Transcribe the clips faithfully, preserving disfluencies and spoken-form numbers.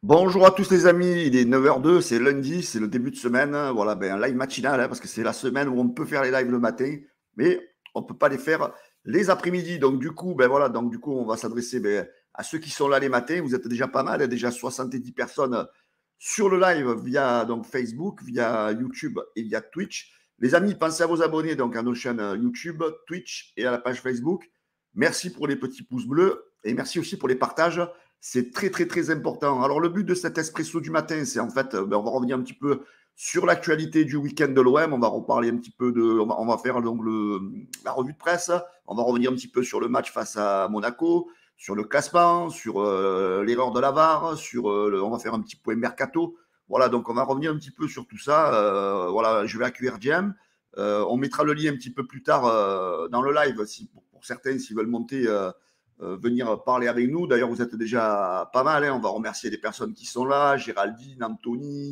Bonjour à tous les amis, il est neuf heures deux, c'est lundi, c'est le début de semaine. Voilà, ben, un live matinal, hein, parce que c'est la semaine où on peut faire les lives le matin, mais on ne peut pas les faire les après-midi. Donc du coup, ben voilà, donc du coup, on va s'adresser ben, à ceux qui sont là les matins. Vous êtes déjà pas mal, hein, déjà soixante-dix personnes sur le live via donc, Facebook, via YouTube et via Twitch. Les amis, pensez à vous abonner donc, à nos chaînes YouTube, Twitch et à la page Facebook. Merci pour les petits pouces bleus et merci aussi pour les partages. C'est très, très, très important. Alors, le but de cet espresso du matin, c'est en fait, ben, on va revenir un petit peu sur l'actualité du week-end de l'O M. On va reparler un petit peu de. On va, on va faire donc le, la revue de presse. On va revenir un petit peu sur le match face à Monaco, sur le classement, sur euh, l'erreur de la V A R, sur. Euh, le, on va faire un petit point mercato. Voilà, donc on va revenir un petit peu sur tout ça. Euh, voilà, je vais accueillir Jam. Euh, on mettra le lien un petit peu plus tard euh, dans le live, si, pour, pour certains, s'ils veulent monter. Euh, Euh, venir parler avec nous. D'ailleurs, vous êtes déjà pas mal. Hein. On va remercier les personnes qui sont là. Géraldine, Anthony,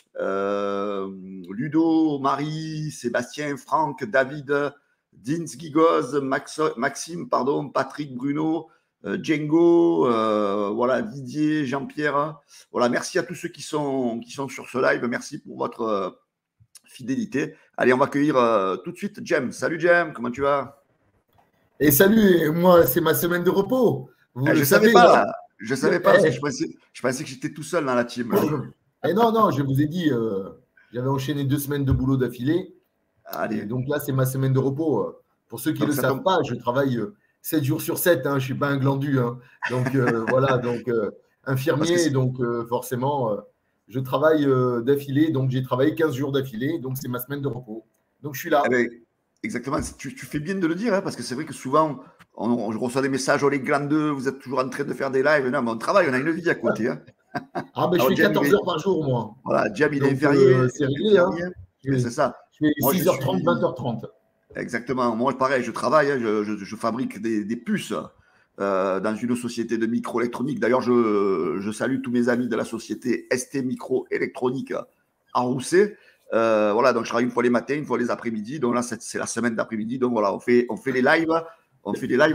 euh, Ludo, Marie, Sébastien, Franck, David, Dins, Gigoz, Max, Maxime, pardon, Patrick, Bruno, euh, Django, euh, voilà, Didier, Jean-Pierre. Voilà, merci à tous ceux qui sont, qui sont sur ce live. Merci pour votre euh, fidélité. Allez, on va accueillir euh, tout de suite Jem. Salut Jem, comment tu vas? Et salut, moi, c'est ma semaine de repos. Vous Eh, le je savais savez, pas, hein. je savais pas parce que je pensais, je pensais que j'étais tout seul dans la team. Là. Et non, non, je vous ai dit, euh, j'avais enchaîné deux semaines de boulot d'affilée. Et Allez, donc là, c'est ma semaine de repos. Pour ceux qui ne donc le ça savent tombe. pas, je travaille euh, sept jours sur sept. Hein, je ne suis pas un glandu. Hein. Donc euh, voilà, donc euh, Parce que infirmier, c'est- donc euh, forcément, euh, je travaille euh, d'affilée. Donc j'ai travaillé quinze jours d'affilée. Donc c'est ma semaine de repos. Donc je suis eh là. ben, exactement, tu, tu fais bien de le dire, hein, parce que c'est vrai que souvent, on, on- je reçois des messages, oh les glandeux, vous êtes toujours en train de faire des lives. Non, mais on travaille, on a une vie à côté. Hein. Ah ben je Alors, fais Jam, il quatorze est, heures par jour, moi. voilà, Jam, il est Donc verrier, euh, c'est réglé. Hein. infirmier, Je mais fais, c'est ça. je fais Moi, je six heures trente, vingt suis, heures trente. exactement, moi, pareil, je travaille, hein, je, je- je fabrique des, des puces euh, dans une société de microélectronique. D'ailleurs, je, je salue tous mes amis de la société S T Microélectronique à Rousset. Euh, voilà, donc je travaille une fois les matins, une fois les après-midi. Donc là, c'est c'est la semaine d'après-midi. Donc voilà, on fait, on fait les lives. On fait les lives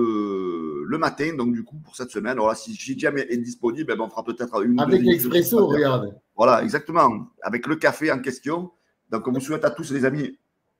le, le matin, donc du coup, pour cette semaine. Alors là, si J-Jam est disponible, eh ben, on fera peut-être une ou deux Avec émissions l'expresso, supplémentaires. regarde. Voilà, exactement. Avec le café en question. Donc, on vous souhaite à tous, les amis,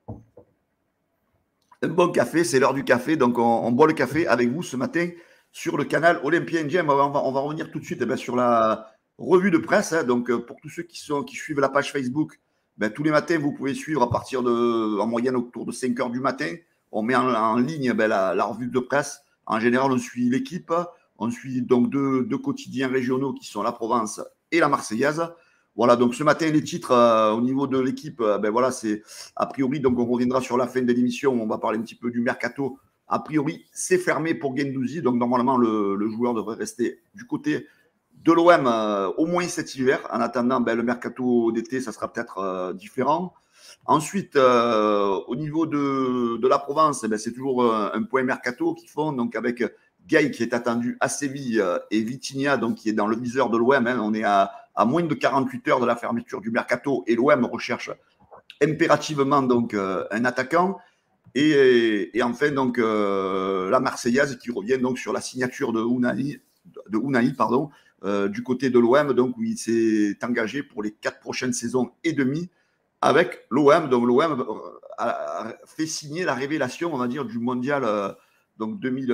un bon café, c'est l'heure du café, donc on, on boit le café avec vous ce matin sur le canal Olympien Jam. On va, on va revenir tout de suite eh bien, sur la revue de presse. Hein. Donc pour tous ceux qui, sont, qui suivent la page Facebook, ben, tous les matins, vous pouvez suivre à partir de, en moyenne autour de cinq heures du matin. On met en, en ligne ben, la, la, revue de presse. En général, on suit l'équipe. On suit donc deux, deux quotidiens régionaux qui sont la Provence et la Marseillaise. Voilà, donc ce matin, les titres euh, au niveau de l'équipe, euh, ben voilà, c'est a priori, donc on reviendra sur la fin de l'émission, on va parler un petit peu du mercato. A priori, c'est fermé pour Guendouzi, donc normalement, le, le joueur devrait rester du côté de l'O M euh, au moins cet hiver. En attendant, ben, le mercato d'été, ça sera peut-être euh, différent. Ensuite, euh, au niveau de, de la Provence, eh ben, c'est toujours euh, un point mercato qu'ils font, donc avec Gay qui est attendu à Séville euh, et Vitinha, donc qui est dans le viseur de l'O M. Hein. On est à, à moins de quarante-huit heures de la fermeture du mercato et l'O M recherche impérativement donc euh, un attaquant. Et, et enfin, donc, euh, la Marseillaise qui revient donc sur la signature de Unai, de Unai pardon, euh, du côté de l'O M, donc où il s'est engagé pour les quatre prochaines saisons et demie avec l'O M. Donc, l'O M a, a fait signer la révélation, on va dire, du mondial euh, donc deux mille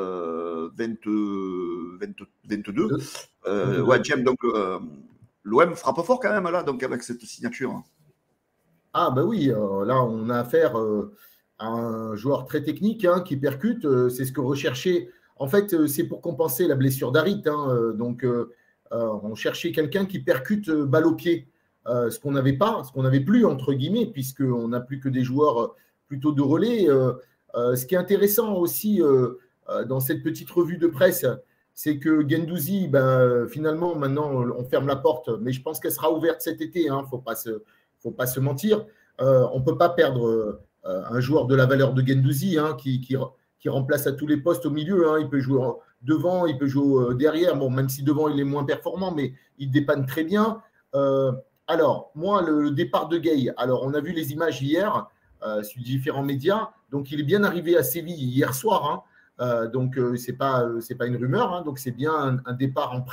vingt-deux. Euh, ouais, James, donc euh, l'O M frappe fort quand même là, donc avec cette signature. Ah, bah oui, euh, là, on a affaire euh, à un joueur très technique hein, qui percute. Euh, c'est ce que recherchait. En fait, euh, c'est pour compenser la blessure d'Harit. Hein, euh, donc, euh, euh, on cherchait quelqu'un qui percute euh, balle au pied. Euh, ce qu'on n'avait pas, ce qu'on n'avait plus, entre guillemets, puisqu'on n'a plus que des joueurs euh, plutôt de relais. Euh, euh, ce qui est intéressant aussi euh, euh, dans cette petite revue de presse, c'est que Guendouzi, ben, finalement, maintenant, on ferme la porte, mais je pense qu'elle sera ouverte cet été. Il hein, ne faut pas se faut pas se mentir, euh, on ne peut pas perdre euh, un joueur de la valeur de Guendouzi hein, qui, qui, qui remplace à tous les postes au milieu. Hein. Il peut jouer devant, il peut jouer derrière. Bon, même si devant il est moins performant, mais il dépanne très bien. Euh, alors, moi, le, le départ de Gay, alors on a vu les images hier euh, sur différents médias. Donc, il est bien arrivé à Séville hier soir. Hein. Euh, donc, euh, ce n'est pas, c'est pas une rumeur. Hein. Donc, c'est bien un, un départ en prêt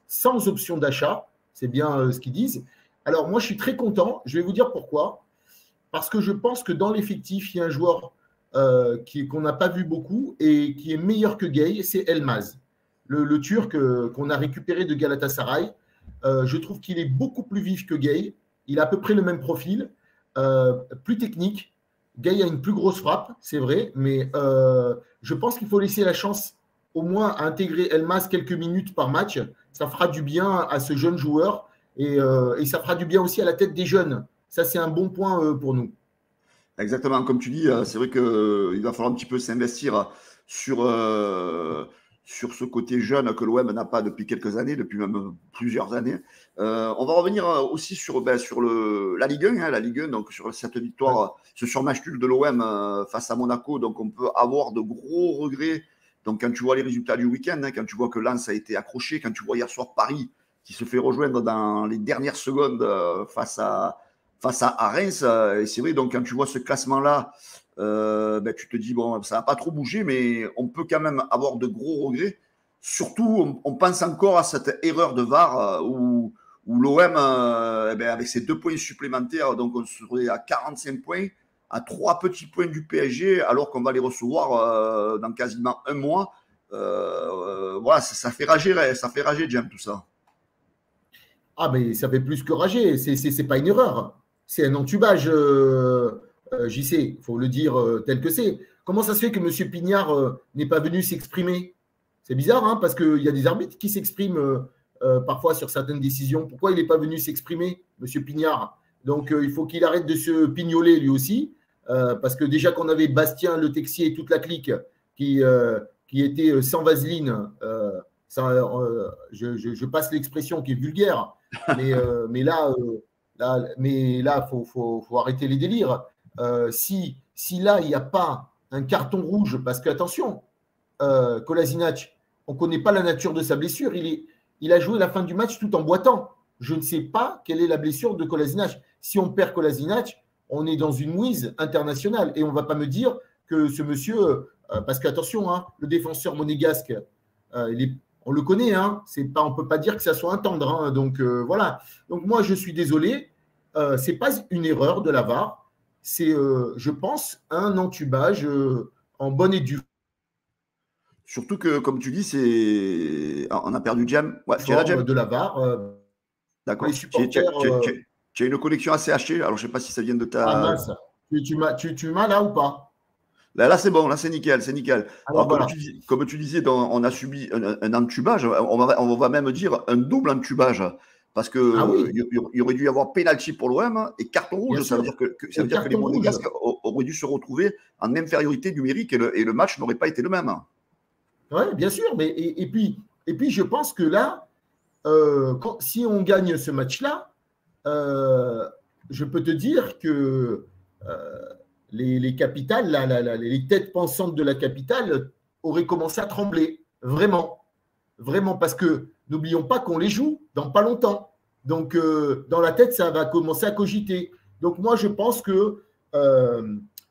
sans option d'achat. C'est bien euh, ce qu'ils disent. Alors, moi, je suis très content. Je vais vous dire pourquoi. Parce que je pense que dans l'effectif, il y a un joueur euh, qui, qu'on n'a pas vu beaucoup et qui est meilleur que Gueye, c'est Elmaz, le, le Turc euh, qu'on a récupéré de Galatasaray. Euh, je trouve qu'il est beaucoup plus vif que Gueye. Il a à peu près le même profil, euh, plus technique. Gueye a une plus grosse frappe, c'est vrai, mais euh, je pense qu'il faut laisser la chance au moins à intégrer Elmaz quelques minutes par match. Ça fera du bien à ce jeune joueur et, euh, et ça fera du bien aussi à la tête des jeunes. Ça, c'est un bon point euh, pour nous. Exactement, comme tu dis, c'est vrai qu'il va falloir un petit peu s'investir sur, euh, sur ce côté jeune que l'O M n'a pas depuis quelques années, depuis même plusieurs années. Euh, on va revenir aussi sur, ben, sur le, la Ligue un, hein, la Ligue un, donc sur cette victoire, ouais. ce surmatch nul de l'O M euh, face à Monaco. Donc on peut avoir de gros regrets. Donc quand tu vois les résultats du week-end, hein, quand tu vois que Lens a été accroché, quand tu vois hier soir Paris qui se fait rejoindre dans les dernières secondes euh, face à face à, à Reims, euh, et c'est vrai, donc quand tu vois ce classement-là, euh, ben, tu te dis, bon, ça n'a pas trop bougé, mais on peut quand même avoir de gros regrets. Surtout, on, on pense encore à cette erreur de V A R euh, où, où l'O M, euh, eh ben, avec ses deux points supplémentaires, donc on serait à quarante-cinq points, à trois petits points du P S G, alors qu'on va les recevoir euh, dans quasiment un mois. Euh, voilà, ça, ça fait rager, ça fait rager, Jam, tout ça. Ah, mais ça fait plus que rager, c'est, c'est, c'est pas une erreur. C'est un entubage, euh, euh, J C, il faut le dire euh, tel que c'est. Comment ça se fait que M. Pignard euh, n'est pas venu s'exprimer? C'est bizarre, hein, parce qu'il y a des arbitres qui s'expriment euh, euh, parfois sur certaines décisions. Pourquoi il n'est pas venu s'exprimer, M. Pignard? Donc, euh, il faut qu'il arrête de se pignoler lui aussi, euh, parce que déjà qu'on avait Bastien, Le Texier et toute la clique qui, euh, qui était sans vaseline, euh, ça, euh, je, je, je passe l'expression qui est vulgaire, mais, euh, mais là... Euh, Là, mais là, il faut, faut, faut arrêter les délires. Euh, si, si là, il n'y a pas un carton rouge, parce qu'attention, euh, Kolasinac, on ne connaît pas la nature de sa blessure. Il, est, il a joué la fin du match tout en boitant. Je ne sais pas quelle est la blessure de Kolasinac. Si on perd Kolasinac, on est dans une mouise internationale. Et on ne va pas me dire que ce monsieur, euh, parce qu'attention, hein, le défenseur monégasque, euh, il est on le connaît, hein, c'est pas, on ne peut pas dire que ça soit un tendre. Hein, donc euh, voilà. Donc moi, je suis désolé. Euh, ce n'est pas une erreur de la V A R. C'est, euh, je pense, un entubage euh, en bonne et due. Surtout que, comme tu dis, c'est. Ah, on a perdu Jam. Ouais, tu es là, Jam de la V A R. Euh, D'accord. Tu, tu, tu, tu as une connexion assez hachée. Alors, je ne sais pas si ça vient de ta. Ah mince. Tu, tu, m'as, tu, tu m'as là ou pas? Là, là c'est bon, là, c'est nickel, c'est nickel. Alors, Alors voilà. comme, tu, comme tu disais, donc, on a subi un, un entubage, on va, on va même dire un double entubage, parce qu'il ah oui. y aurait dû y avoir pénalty pour l'O M et carton rouge. Ça veut dire que, que, ça veut dire que les Monégasques auraient dû se retrouver en infériorité numérique et le, et le match n'aurait pas été le même. Oui, bien sûr, mais et, et, puis, et puis je pense que là, euh, quand, si on gagne ce match-là, euh, je peux te dire que euh, les, les capitales, la, la, la, les têtes pensantes de la capitale auraient commencé à trembler, vraiment, vraiment, parce que n'oublions pas qu'on les joue dans pas longtemps. Donc, euh, dans la tête, ça va commencer à cogiter. Donc, moi, je pense que euh,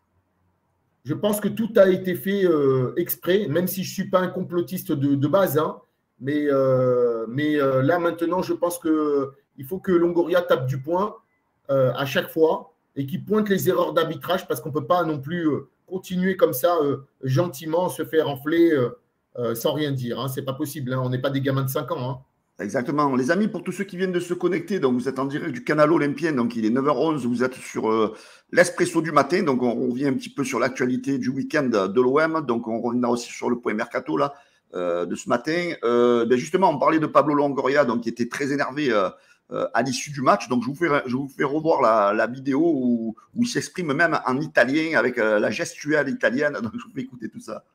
je pense que tout a été fait euh, exprès, même si je ne suis pas un complotiste de, de base, hein, mais, euh, mais euh, là, maintenant, je pense qu'il faut que Longoria tape du poing euh, à chaque fois et qu'il pointe les erreurs d'arbitrage parce qu'on ne peut pas non plus euh, continuer comme ça, euh, gentiment, se faire enfler euh, euh, sans rien dire. Hein. Ce n'est pas possible, hein. On n'est pas des gamins de cinq ans. Hein. Exactement. Les amis, pour tous ceux qui viennent de se connecter, donc vous êtes en direct du canal Olympien, donc il est neuf heures onze, vous êtes sur euh, l'Espresso du matin, donc on revient un petit peu sur l'actualité du week-end de l'O M, donc on reviendra aussi sur le point mercato là, euh, de ce matin. Euh, ben justement, on parlait de Pablo Longoria, donc qui était très énervé euh, euh, à l'issue du match, donc je vous fais, je vous fais revoir la, la vidéo où, où il s'exprime même en italien, avec euh, la gestuelle italienne, donc je vous fais écouter tout ça.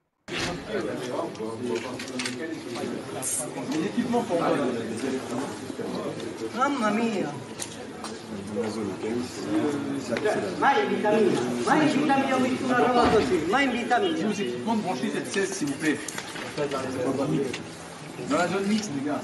Mamma mia! Mai in vita mia, mai in vita mia ho visto una roba così, mai in vita mia. Je vous équipements de brancher cette seize s'il vous plaît. Dans la zone mixte, les gars.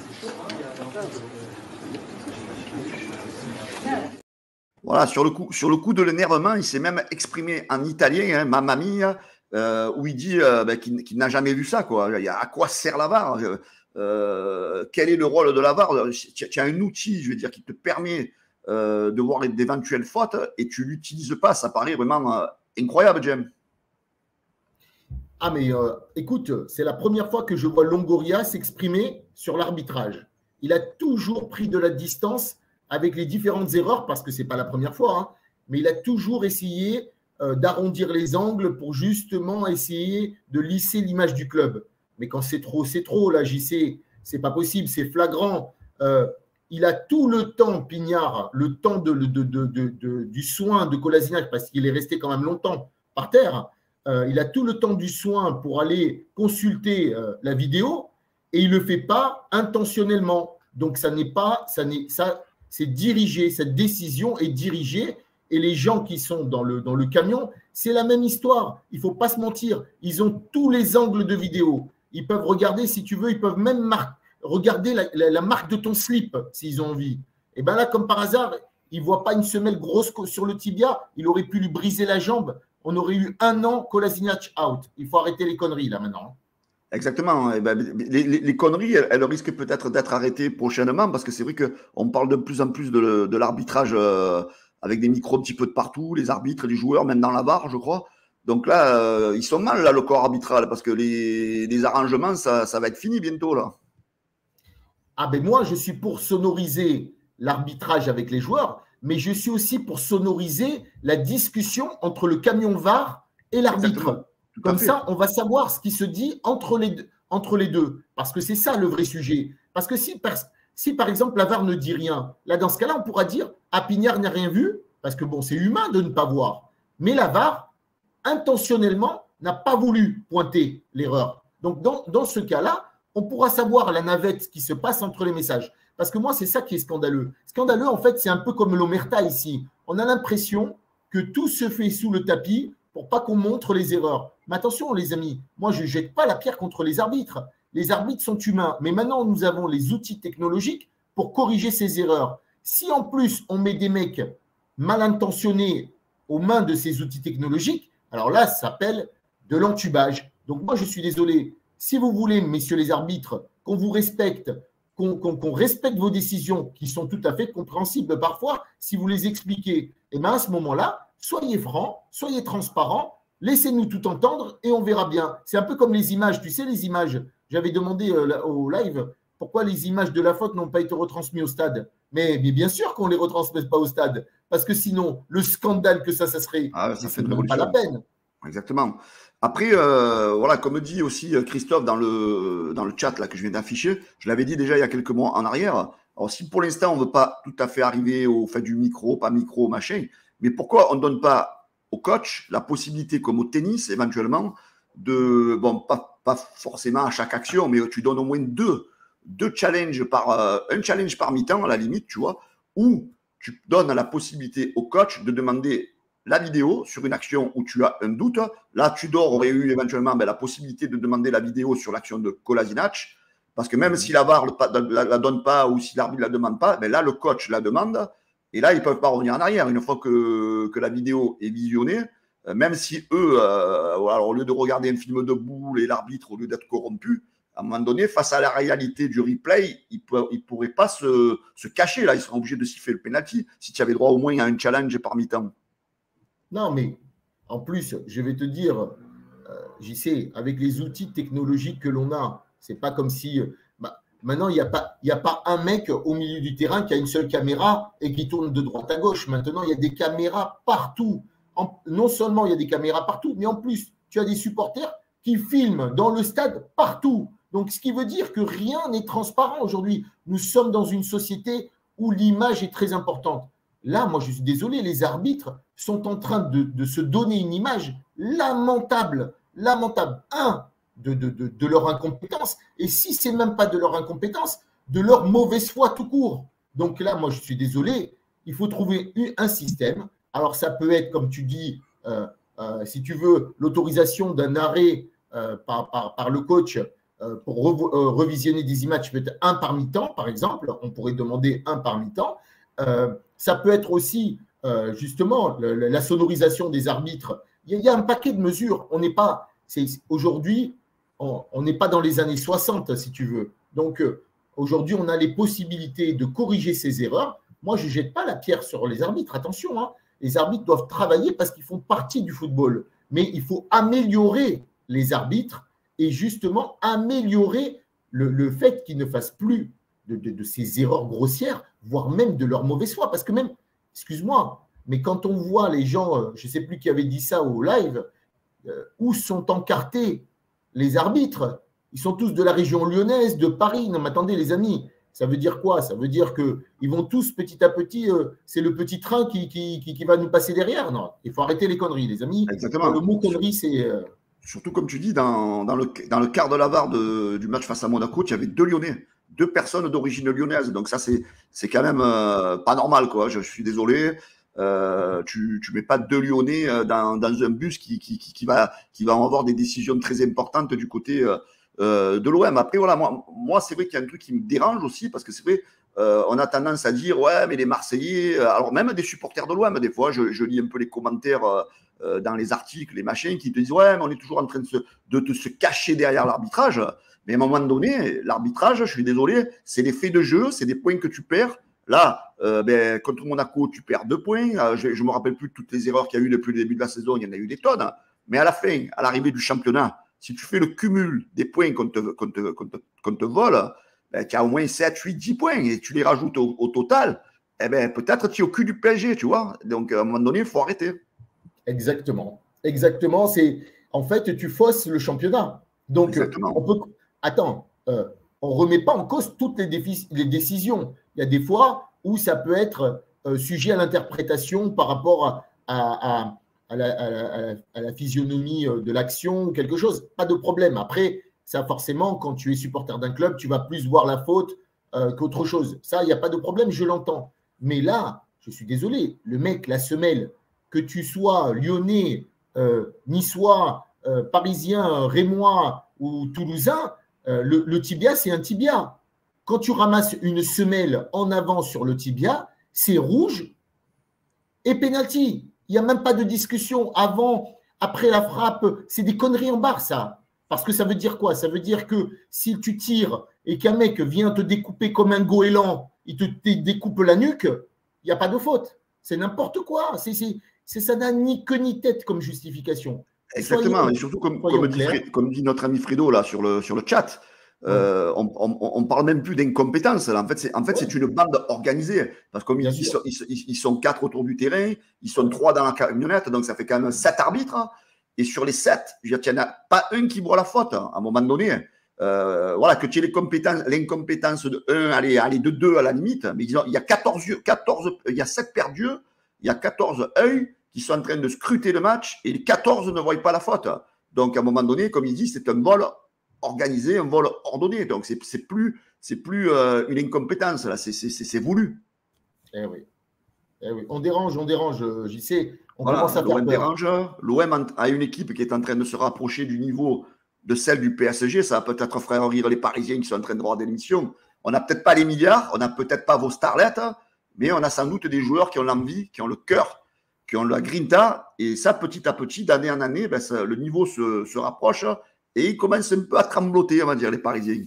Voilà, sur le coup, sur le coup de l'énervement, il s'est même exprimé en italien, hein, mamma mia. Euh, où il dit euh, ben, qu'il, qu'il n'a jamais vu ça, quoi. À quoi sert la V A R? euh, quel est le rôle de la V A R? Tu as un outil, je veux dire, qui te permet euh, de voir d'éventuelles fautes et tu ne l'utilises pas. Ça paraît vraiment euh, incroyable, Jem. Ah, mais euh, écoute, c'est la première fois que je vois Longoria s'exprimer sur l'arbitrage. Il a toujours pris de la distance avec les différentes erreurs, parce que ce n'est pas la première fois, hein, mais il a toujours essayé euh, d'arrondir les angles pour justement essayer de lisser l'image du club. Mais quand c'est trop, c'est trop, là, J C, c'est pas possible, c'est flagrant. Euh, il a tout le temps, Pignard, le temps de, de, de, de, de, du soin de Kolasinac, parce qu'il est resté quand même longtemps par terre. Euh, il a tout le temps du soin pour aller consulter euh, la vidéo et il ne le fait pas intentionnellement. Donc, ça n'est pas, ça n'est, ça, c'est dirigé, cette décision est dirigée et les gens qui sont dans le, dans le camion, c'est la même histoire. Il ne faut pas se mentir. Ils ont tous les angles de vidéo. Ils peuvent regarder, si tu veux, ils peuvent même mar- regarder la, la, la marque de ton slip s'ils ont envie. Et bien là, comme par hasard, il ne voit pas une semelle grosse sur le tibia, il aurait pu lui briser la jambe. On aurait eu un an Kolasinac out. Il faut arrêter les conneries là maintenant. Exactement. Et ben, les, les, les conneries, elles, elles risquent peut-être d'être arrêtées prochainement parce que c'est vrai qu'on parle de plus en plus de, de l'arbitrage euh, avec des micros un petit peu de partout, les arbitres, les joueurs, même dans la V A R, je crois. Donc là, euh, ils sont mal, là, le corps arbitral, parce que les, les arrangements, ça, ça va être fini bientôt, là. Ah ben moi, je suis pour sonoriser l'arbitrage avec les joueurs, mais je suis aussi pour sonoriser la discussion entre le camion V A R et l'arbitre. Comme ça, on va savoir ce qui se dit entre les deux, entre les deux. Parce que c'est ça le vrai sujet. Parce que si par, si, par exemple, la V A R ne dit rien, là, dans ce cas-là, on pourra dire « Ah, Pignard n'a rien vu », parce que bon, c'est humain de ne pas voir. Mais la V A R, intentionnellement, n'a pas voulu pointer l'erreur. Donc, dans, dans ce cas-là, on pourra savoir la navette qui se passe entre les messages. Parce que moi, c'est ça qui est scandaleux. Scandaleux, en fait, c'est un peu comme l'omerta ici. On a l'impression que tout se fait sous le tapis pour pas qu'on montre les erreurs. Mais attention, les amis, moi, je ne jette pas la pierre contre les arbitres. Les arbitres sont humains. Mais maintenant, nous avons les outils technologiques pour corriger ces erreurs. Si en plus, on met des mecs mal intentionnés aux mains de ces outils technologiques, alors là, ça s'appelle de l'entubage. Donc moi, je suis désolé. Si vous voulez, messieurs les arbitres, qu'on vous respecte, qu'on qu'on, qu'on respecte vos décisions, qui sont tout à fait compréhensibles parfois, si vous les expliquez, et bien à ce moment-là, soyez francs, soyez transparents, laissez-nous tout entendre et on verra bien. C'est un peu comme les images. Tu sais, les images, j'avais demandé euh, au live pourquoi les images de la faute n'ont pas été retransmises au stade. Mais, mais bien sûr qu'on ne les retransmet pas au stade, parce que sinon, le scandale que ça, ça serait, ah, ça fait même pas la peine. Exactement. Après, euh, voilà, comme dit aussi Christophe dans le, dans le chat là, que je viens d'afficher, je l'avais dit déjà il y a quelques mois en arrière. Alors, si pour l'instant, on ne veut pas tout à fait arriver au fait du micro, pas micro, machin, mais pourquoi on ne donne pas au coach la possibilité, comme au tennis éventuellement, de, bon, pas, pas forcément à chaque action, mais tu donnes au moins deux, deux challenges par, euh, un challenge par mi-temps à la limite, tu vois, où tu donnes la possibilité au coach de demander la vidéo sur une action où tu as un doute. Là, Tudor aurait eu éventuellement ben, la possibilité de demander la vidéo sur l'action de Kolasinac, parce que même si la V A R ne la, la donne pas ou si l'arbitre ne la demande pas, ben là, le coach la demande, et là, ils ne peuvent pas revenir en arrière. Une fois que, que la vidéo est visionnée, euh, même si eux, euh, voilà, au lieu de regarder un film de boule et l'arbitre, au lieu d'être corrompu, à un moment donné, face à la réalité du replay, ils ne pourraient pas se, se cacher. Là, ils seraient obligés de siffler le penalty si tu avais droit au moins à un challenge par mi-temps. Non, mais en plus, je vais te dire, euh, j'y sais, avec les outils technologiques que l'on a, c'est pas comme si… Bah, maintenant, il n'y a, a pas un mec au milieu du terrain qui a une seule caméra et qui tourne de droite à gauche. Maintenant, il y a des caméras partout. En, non seulement il y a des caméras partout, mais en plus, tu as des supporters qui filment dans le stade partout. Donc, ce qui veut dire que rien n'est transparent aujourd'hui. Nous sommes dans une société où l'image est très importante. Là, moi, je suis désolé, les arbitres sont en train de, de se donner une image lamentable, lamentable. Un, de, de, de, de leur incompétence. Et si ce n'est même pas de leur incompétence, de leur mauvaise foi tout court. Donc là, moi, je suis désolé, il faut trouver un système. Alors, ça peut être, comme tu dis, euh, euh, si tu veux, l'autorisation d'un arrêt euh, par, par, par le coach euh, pour re, euh, revisionner des images, peut-être un par mi-temps, par exemple. On pourrait demander un par mi-temps. Euh, ça peut être aussi, euh, justement, le, la sonorisation des arbitres. Il y, a, il y a un paquet de mesures. On n'est pas, c'est, aujourd'hui, on n'est pas dans les années soixante, si tu veux. Donc, euh, aujourd'hui, on a les possibilités de corriger ces erreurs. Moi, je ne jette pas la pierre sur les arbitres. Attention, hein, les arbitres doivent travailler parce qu'ils font partie du football. Mais il faut améliorer les arbitres et justement améliorer le, le fait qu'ils ne fassent plus de, de, de ces erreurs grossières, voire même de leur mauvaise foi. Parce que même, excuse-moi, mais quand on voit les gens, je ne sais plus qui avait dit ça au live, euh, où sont encartés les arbitres? Ils sont tous de la région lyonnaise, de Paris. Non, mais attendez, les amis, ça veut dire quoi? Ça veut dire qu'ils vont tous petit à petit, euh, c'est le petit train qui, qui, qui, qui va nous passer derrière. Non, il faut arrêter les conneries, les amis. Exactement. Le mot connerie, c'est… Euh... Surtout, comme tu dis, dans, dans, le, dans le quart de la V A R de, du match face à Monaco, il y avait deux Lyonnais, deux personnes d'origine lyonnaise. Donc ça, c'est quand même euh, pas normal, quoi. Je, je suis désolé. Euh, tu ne mets pas deux Lyonnais dans, dans un bus qui, qui, qui, qui, va, qui va avoir des décisions très importantes du côté euh, de l'O M. Après, voilà, moi, moi c'est vrai qu'il y a un truc qui me dérange aussi, parce que c'est vrai, euh, on a tendance à dire, ouais, mais les Marseillais, alors même des supporters de l'O M, des fois, je, je lis un peu les commentaires euh, dans les articles, les machins, qui te disent, ouais, mais on est toujours en train de se, de, de se cacher derrière l'arbitrage. Mais à un moment donné, l'arbitrage, je suis désolé, c'est des faits de jeu, c'est des points que tu perds. Là, euh, ben, contre Monaco, tu perds deux points. Euh, je ne me rappelle plus toutes les erreurs qu'il y a eu depuis le début de la saison. Il y en a eu des tonnes. Hein. Mais à la fin, à l'arrivée du championnat, si tu fais le cumul des points qu'on te, qu'on te, qu'on te, qu'on te vole, ben, tu as au moins sept, huit, dix points. Et tu les rajoutes au, au total, eh ben, peut-être tu es au cul du P S G, tu vois. Donc, à un moment donné, il faut arrêter. Exactement. Exactement. C'est, en fait, tu fausses le championnat. Donc, Exactement. on peut… Attends, euh, on ne remet pas en cause toutes les, défi- les décisions. Il y a des fois où ça peut être euh, sujet à l'interprétation par rapport à, à, à, à, la, à, la, à la physionomie de l'action ou quelque chose. Pas de problème. Après, ça forcément, quand tu es supporter d'un club, tu vas plus voir la faute euh, qu'autre chose. Ça, il n'y a pas de problème, je l'entends. Mais là, je suis désolé, le mec, la semelle, que tu sois lyonnais, euh, niçois, euh, parisien, rémois ou toulousain, euh, le, le tibia, c'est un tibia. Quand tu ramasses une semelle en avant sur le tibia, c'est rouge et penalty. Il n'y a même pas de discussion avant, après la frappe. C'est des conneries en barre, ça. Parce que ça veut dire quoi? Ça veut dire que si tu tires et qu'un mec vient te découper comme un goéland, il te découpe la nuque, il n'y a pas de faute. C'est n'importe quoi. C'est, c'est, c'est, ça n'a ni queue ni tête comme justification. Exactement. Soyons, et surtout, comme, comme, dit Fred, comme dit notre ami Fredo là, sur, le, sur le chat, Euh, on, on, on parle même plus d'incompétence. En fait, c'est en fait, c'est une bande organisée. Parce que comme ils, ils, sont, ils, ils sont quatre autour du terrain, ils sont trois dans la camionnette, donc ça fait quand même sept arbitres. Et sur les sept, il n'y en a pas un qui voit la faute à un moment donné. Euh, voilà, que tu aies les compétences, l'incompétence de un, allez, allez, de deux à la limite, mais ils ont, il y a quatorze yeux, quatorze, il y a sept paires d'yeux, il y a quatorze œils qui sont en train de scruter le match et les quatorze ne voient pas la faute. Donc, à un moment donné, comme il dit, c'est un vol organisé, un vol ordonné. Donc, c'est, c'est plus, c'est plus euh, une incompétence, là, c'est, c'est, c'est, c'est voulu. Eh oui. Eh oui. On dérange, on dérange, j'y sais. On voilà, commence à l'O M faire peur. dérange. L'O M a une équipe qui est en train de se rapprocher du niveau de celle du P S G. Ça va peut-être faire rire les Parisiens qui sont en train de voir des émissions. On n'a peut-être pas les milliards, on n'a peut-être pas vos starlettes, mais on a sans doute des joueurs qui ont l'envie, qui ont le cœur, qui ont la grinta. Et ça, petit à petit, d'année en année, ben, ça, le niveau se, se rapproche. Et ils commencent un peu à trembloter, on va dire, les Parisiens.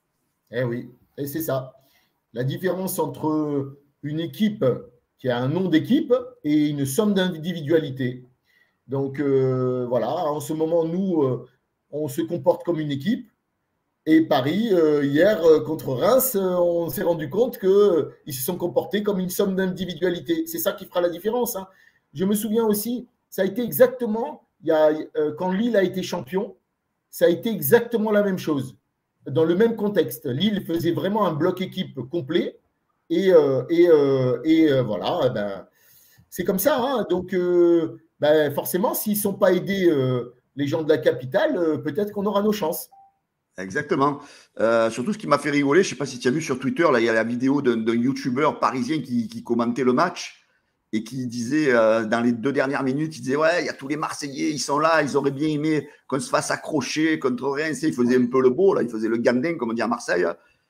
Eh oui, et c'est ça. La différence entre une équipe qui a un nom d'équipe et une somme d'individualité. Donc, euh, voilà, en ce moment, nous, euh, on se comporte comme une équipe. Et Paris, euh, hier, euh, contre Reims, euh, on s'est rendu compte qu'ils euh, se sont comportés comme une somme d'individualité. C'est ça qui fera la différence. Hein. Je me souviens aussi, ça a été exactement, il y a, euh, quand Lille a été champion, ça a été exactement la même chose, dans le même contexte. Lille faisait vraiment un bloc équipe complet, et, euh, et, euh, et euh, voilà, eh ben, c'est comme ça. Hein. Donc, euh, ben, forcément, s'ils ne sont pas aidés, euh, les gens de la capitale, euh, peut-être qu'on aura nos chances. Exactement. Euh, surtout, ce qui m'a fait rigoler, je ne sais pas si tu as vu sur Twitter, là, il y a la vidéo d'un, d'un youtubeur parisien qui, qui commentait le match et qui disait, euh, dans les deux dernières minutes, il disait, ouais, il y a tous les Marseillais, ils sont là, ils auraient bien aimé qu'on se fasse accrocher contre Reims. Il faisait un peu le beau, là, il faisait le gandin, comme on dit à Marseille.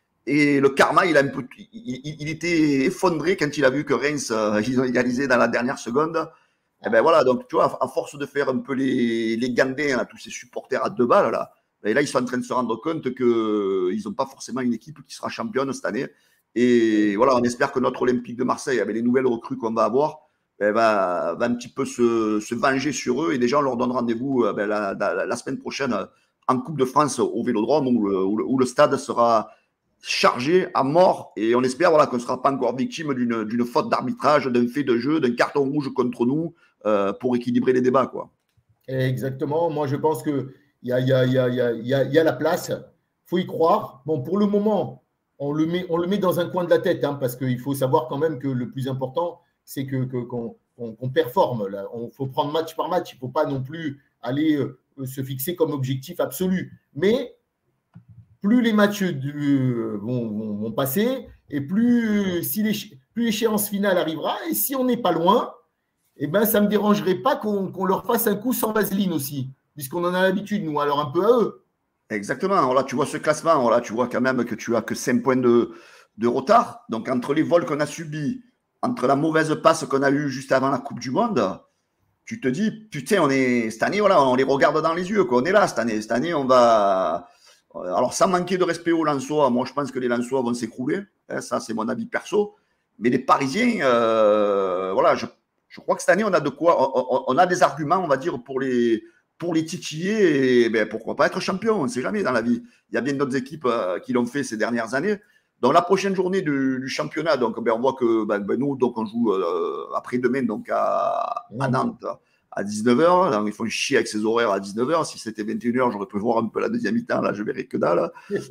Et le karma, il, a un peu, il, il était effondré quand il a vu que Reims, euh, ils ont égalisé dans la dernière seconde. Et ben voilà, donc tu vois, à force de faire un peu les, les gandins, là, tous ces supporters à deux balles, là, Et là, ils sont en train de se rendre compte qu'ils n'ont pas forcément une équipe qui sera championne cette année. Et voilà, on espère que notre Olympique de Marseille, avec les nouvelles recrues qu'on va avoir, ben, va, va un petit peu se, se venger sur eux. Et déjà, on leur donne rendez-vous ben, la, la, la semaine prochaine en Coupe de France au Vélodrome, où le, où le, où le stade sera chargé à mort. Et on espère voilà, qu'on ne sera pas encore victime d'une, d'une faute d'arbitrage, d'un fait de jeu, d'un carton rouge contre nous euh, pour équilibrer les débats, quoi. Exactement. Moi, je pense qu'il y a, y, a, y, a, y, a, y, a, y a la place. Il faut y croire. Bon, pour le moment, on le met, on le met dans un coin de la tête, hein, parce qu'il faut savoir quand même que le plus important, c'est que, que, qu'on, qu'on, qu'on performe. Il faut prendre match par match. Il ne faut pas non plus aller euh, se fixer comme objectif absolu. Mais plus les matchs du, vont, vont, vont passer, et plus, si les, plus l'échéance finale arrivera, et si on n'est pas loin, eh ben, ça ne me dérangerait pas qu'on, qu'on leur fasse un coup sans vaseline aussi, puisqu'on en a l'habitude, nous, alors un peu à eux. Exactement. Là, tu vois ce classement, là, tu vois quand même que tu as que cinq points de, de retard. Donc, entre les vols qu'on a subis, entre la mauvaise passe qu'on a eue juste avant la Coupe du Monde, tu te dis, putain, on est, cette année, voilà, on les regarde dans les yeux, quoi. On est là cette année. Cette année, on va. Alors, sans manquer de respect aux Lensois, moi, je pense que les Lensois vont s'écrouler. Hein, ça, c'est mon avis perso. Mais les Parisiens, euh, voilà, je, je crois que cette année, on a de quoi. On, on a des arguments, on va dire, pour les. pour les titiller et ben, pourquoi pas être champion, on ne sait jamais dans la vie. Il y a bien d'autres équipes euh, qui l'ont fait ces dernières années. Dans la prochaine journée du, du championnat, donc, ben, on voit que ben, ben, nous, donc, on joue euh, après-demain donc, à, à Nantes à dix-neuf heures. Donc, ils font chier avec ces horaires à dix-neuf heures. Si c'était vingt et une heures, j'aurais pu voir un peu la deuxième mi-temps. Là, je verrai que dalle.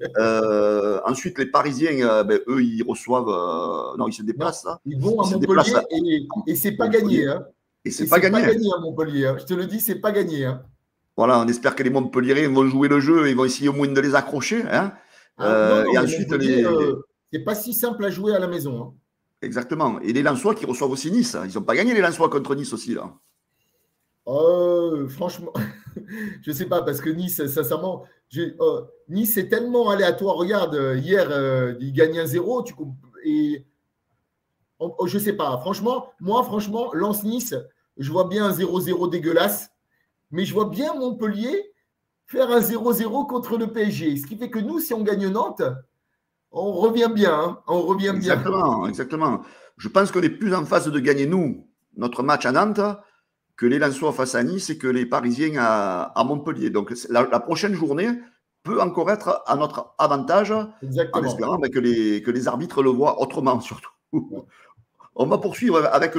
Euh, ensuite, les Parisiens, euh, ben, eux, ils reçoivent… Euh, non, ils se déplacent. Là. Ils vont ils à Montpellier à... et, et c'est pas gagné. Hein. Et c'est, et pas, c'est gagné. pas gagné à Montpellier. Hein. Je te le dis, c'est pas gagné. Hein. Voilà, on espère que les Montpelliérains vont jouer le jeu, ils vont essayer au moins de les accrocher. Hein. Ah, euh, non, non, et ensuite, les… euh, c'est pas si simple à jouer à la maison. Hein. Exactement. Et les Lensois qui reçoivent aussi Nice. Ils n'ont pas gagné les Lensois contre Nice aussi, là. Euh, franchement, je ne sais pas, parce que Nice, sincèrement, euh, Nice est tellement aléatoire. Regarde, hier, euh, ils gagnent un zéro. Tu, et oh, je ne sais pas. Franchement, moi, franchement, Lens-Nice, je vois bien un zéro zéro dégueulasse. Mais je vois bien Montpellier faire un zéro zéro contre le P S G. Ce qui fait que nous, si on gagne Nantes, on revient bien. Hein, on revient exactement, bien. Exactement. Je pense qu'on est plus en phase de gagner, nous, notre match à Nantes, que les Lensois face à Nice et que les Parisiens à, à Montpellier. Donc, la, la prochaine journée peut encore être à notre avantage, exactement. En espérant ben, que, les, que les arbitres le voient autrement, surtout. Ouais. On va poursuivre avec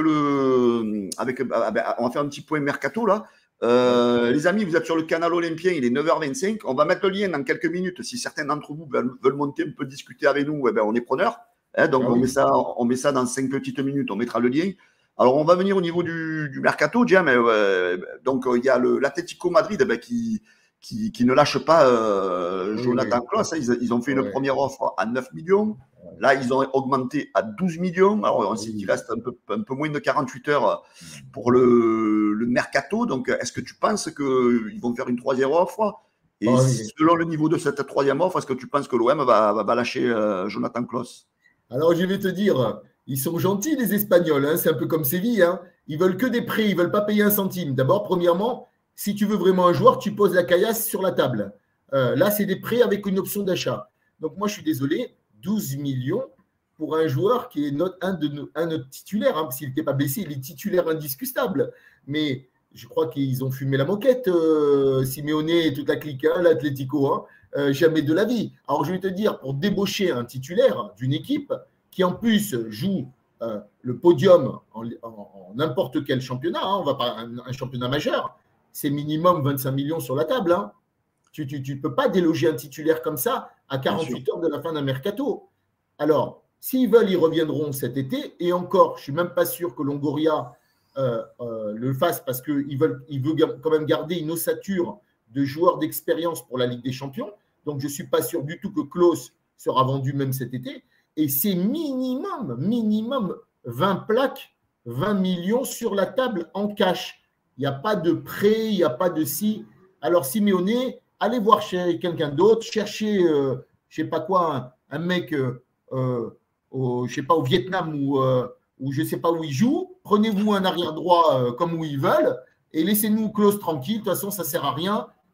le… Avec, on va faire un petit point mercato, là. Euh, les amis, vous êtes sur le canal Olympien, il est neuf heures vingt-cinq. On va mettre le lien dans quelques minutes. Si certains d'entre vous veulent, veulent monter, on peut discuter avec nous. Eh ben, on est preneurs. Hein, donc, ah, on, oui. met ça, on met ça dans cinq petites minutes. On mettra le lien. Alors, on va venir au niveau du, du mercato, Jam. Euh, donc, il y a le, l'Atlético Madrid eh ben, qui, qui, qui ne lâche pas euh, oui, Jonathan oui. Klaus. Hein, ils, ils ont fait une oui. première offre à neuf millions. Là, ils ont augmenté à douze millions. Alors, on sait qu'il reste un peu, un peu moins de quarante-huit heures pour le, le mercato. Donc, est-ce que tu penses qu'ils vont faire une troisième offre? Et oh, oui. selon le niveau de cette troisième offre, est-ce que tu penses que l'O M va, va, va lâcher euh, Jonathan Klaus? Alors, je vais te dire, ils sont gentils, les Espagnols. Hein, c'est un peu comme Séville. Hein. Ils veulent que des prêts. Ils ne veulent pas payer un centime. D'abord, premièrement, si tu veux vraiment un joueur, tu poses la caillasse sur la table. Euh, là, c'est des prêts avec une option d'achat. Donc, moi, je suis désolé. douze millions pour un joueur qui est notre, un de nos, un de notre titulaire. Hein, s'il n'était pas blessé, il est titulaire indiscutable. Mais je crois qu'ils ont fumé la moquette, euh, Simeone et toute la clique, hein, l'Atlético, hein, euh, jamais de la vie. Alors, je vais te dire, pour débaucher un titulaire d'une équipe qui, en plus, joue euh, le podium en, en, en n'importe quel championnat, hein, on va pas un, un championnat majeur, c'est minimum vingt-cinq millions sur la table. Hein. Tu ne tu, tu peux pas déloger un titulaire comme ça à quarante-huit heures de la fin d'un mercato. Alors, s'ils veulent, ils reviendront cet été. Et encore, je ne suis même pas sûr que Longoria euh, euh, le fasse parce qu'il veut, il veut quand même garder une ossature de joueurs d'expérience pour la Ligue des Champions. Donc, je ne suis pas sûr du tout que Klaus sera vendu même cet été. Et c'est minimum, minimum vingt plaques, vingt millions sur la table en cash. Il n'y a pas de prêt, il n'y a pas de si. Alors, Simeone, allez voir chez quelqu'un d'autre, chercher, euh, je ne sais pas quoi, un, un mec, euh, euh, au, je sais pas, au Vietnam ou, euh, ou je ne sais pas où il joue. Prenez-vous un arrière droit euh, comme où ils veulent et laissez-nous Klaus tranquille. De toute façon, ça ne sert à rien.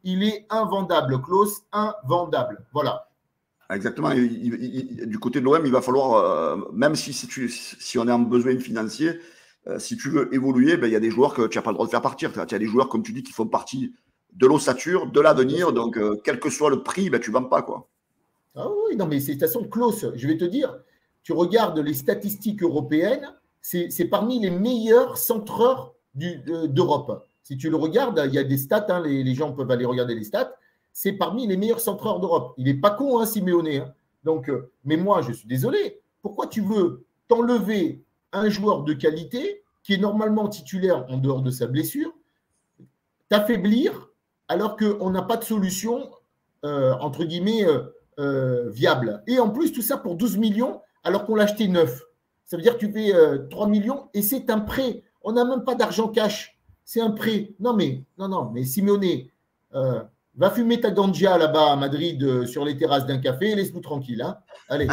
il est invendable. Klaus, invendable. Voilà. Exactement. Il, il, il, du côté de l'O M, il va falloir, euh, même si, si, tu, si on est en besoin financier, euh, si tu veux évoluer, ben, il y a des joueurs que tu n'as pas le droit de faire partir. Tu as des joueurs, comme tu dis, qui font partie de l'ossature, de l'avenir. Donc, euh, quel que soit le prix, ben, tu ne vends pas, quoi. Ah oui, non, mais c'est de toute façon, Klaus, je vais te dire, tu regardes les statistiques européennes, c'est parmi les meilleurs centreurs d'Europe. Si tu le regardes, il y a des stats, hein, les, les gens peuvent aller regarder les stats. C'est parmi les meilleurs centreurs d'Europe. Il n'est pas con, hein, Simeone. Hein. Donc, euh, mais moi, je suis désolé. Pourquoi tu veux t'enlever un joueur de qualité qui est normalement titulaire en dehors de sa blessure, t'affaiblir alors qu'on n'a pas de solution, euh, entre guillemets, euh, euh, viable. Et en plus, tout ça pour douze millions alors qu'on l'a acheté neuf. Ça veut dire que tu fais euh, trois millions et c'est un prêt. On n'a même pas d'argent cash. C'est un prêt. Non, mais, non, non, mais Simeone, euh, va fumer ta ganja là-bas à Madrid euh, sur les terrasses d'un café et laisse-nous tranquille. Hein. Allez.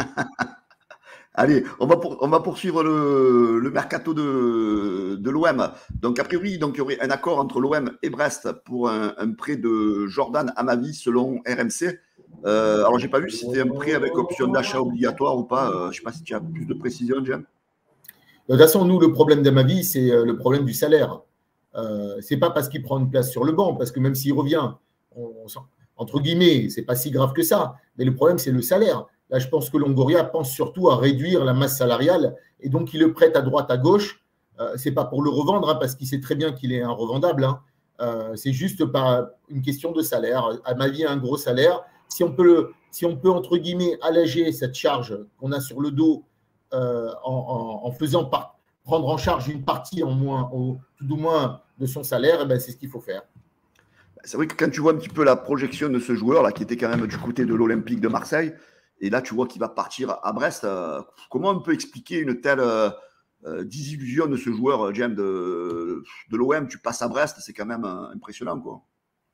Allez, on va, pour, on va poursuivre le, le mercato de, de l'O M. Donc, a priori, donc, il y aurait un accord entre l'O M et Brest pour un, un prêt de Jordan Amavi selon R M C. Euh, alors, je n'ai pas vu si c'était un prêt avec option d'achat obligatoire ou pas. Euh, je ne sais pas si tu as plus de précision, Jim. De toute façon, nous, le problème d'Amavi, c'est le problème du salaire. Euh, ce n'est pas parce qu'il prend une place sur le banc, parce que même s'il revient, on, on, entre guillemets, ce n'est pas si grave que ça. Mais le problème, c'est le salaire. Là, je pense que Longoria pense surtout à réduire la masse salariale et donc il le prête à droite, à gauche. Euh, ce n'est pas pour le revendre, hein, parce qu'il sait très bien qu'il est un revendable. Hein. Euh, c'est juste par une question de salaire. Amavi a un gros salaire. Si on peut, le, si on peut entre guillemets, alléger cette charge qu'on a sur le dos euh, en, en, en faisant par, prendre en charge une partie en moins, au, tout au moins de son salaire, eh ben, c'est ce qu'il faut faire. C'est vrai que quand tu vois un petit peu la projection de ce joueur là, qui était quand même du côté de l'Olympique de Marseille, et là tu vois qu'il va partir à Brest, euh, comment on peut expliquer une telle euh, euh, désillusion de ce joueur, James, de, de l'O M? Tu passes à Brest, c'est quand même euh, impressionnant, quoi.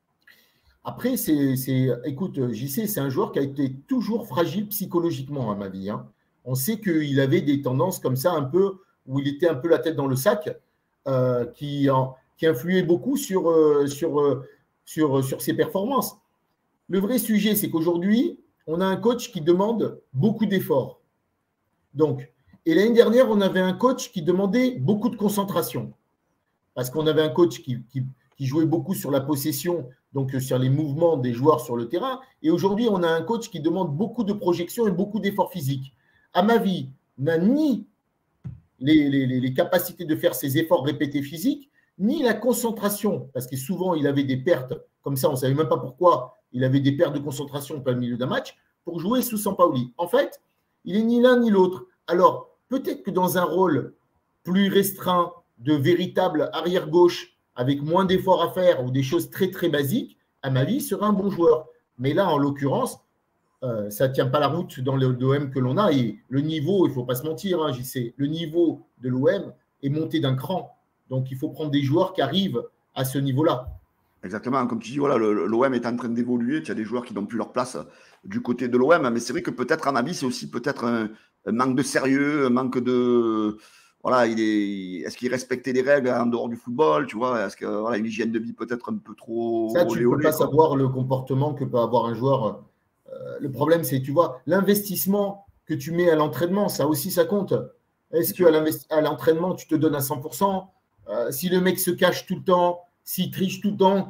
Après, c'est, c'est, écoute, J C, c'est un joueur qui a été toujours fragile psychologiquement à ma vie. Hein. On sait qu'il avait des tendances comme ça, un peu, où il était un peu la tête dans le sac, euh, qui, en, qui influait beaucoup sur, euh, sur, euh, sur, sur ses performances. Le vrai sujet, c'est qu'aujourd'hui, on a un coach qui demande beaucoup d'efforts. Donc, et l'année dernière, on avait un coach qui demandait beaucoup de concentration. Parce qu'on avait un coach qui, qui, qui jouait beaucoup sur la possession, donc sur les mouvements des joueurs sur le terrain. Et aujourd'hui, on a un coach qui demande beaucoup de projection et beaucoup d'efforts physiques. À ma vie, n'a ni les, les, les capacités de faire ces efforts répétés physiques, ni la concentration, parce que souvent, il avait des pertes, comme ça, on ne savait même pas pourquoi, il avait des pertes de concentration au milieu d'un match, pour jouer sous Sampaoli. En fait, il n'est ni l'un ni l'autre. Alors, peut-être que dans un rôle plus restreint de véritable arrière-gauche, avec moins d'efforts à faire ou des choses très, très basiques, à ma vie, sera un bon joueur. Mais là, en l'occurrence, euh, ça ne tient pas la route dans l'O M que l'on a. Et le niveau, il ne faut pas se mentir, hein, J C, le niveau de l'O M est monté d'un cran. Donc, il faut prendre des joueurs qui arrivent à ce niveau-là. Exactement, comme tu dis, voilà, l'O M est en train d'évoluer. Tu as des joueurs qui n'ont plus leur place du côté de l'O M. Mais c'est vrai que peut-être, à ma vie, c'est aussi peut-être un, un manque de sérieux, un manque de... Voilà, il est, est-ce qu'il respectait les règles en dehors du football, tu vois? Est-ce que voilà, une hygiène de vie peut-être un peu trop... Ça, tu ne peux pas quoi. savoir le comportement que peut avoir un joueur. Euh, le problème, c'est, tu vois, l'investissement que tu mets à l'entraînement, ça aussi, ça compte. Est-ce qu'à l'entraînement, tu te donnes à cent pour cent? euh, Si le mec se cache tout le temps, s'il triche tout le temps,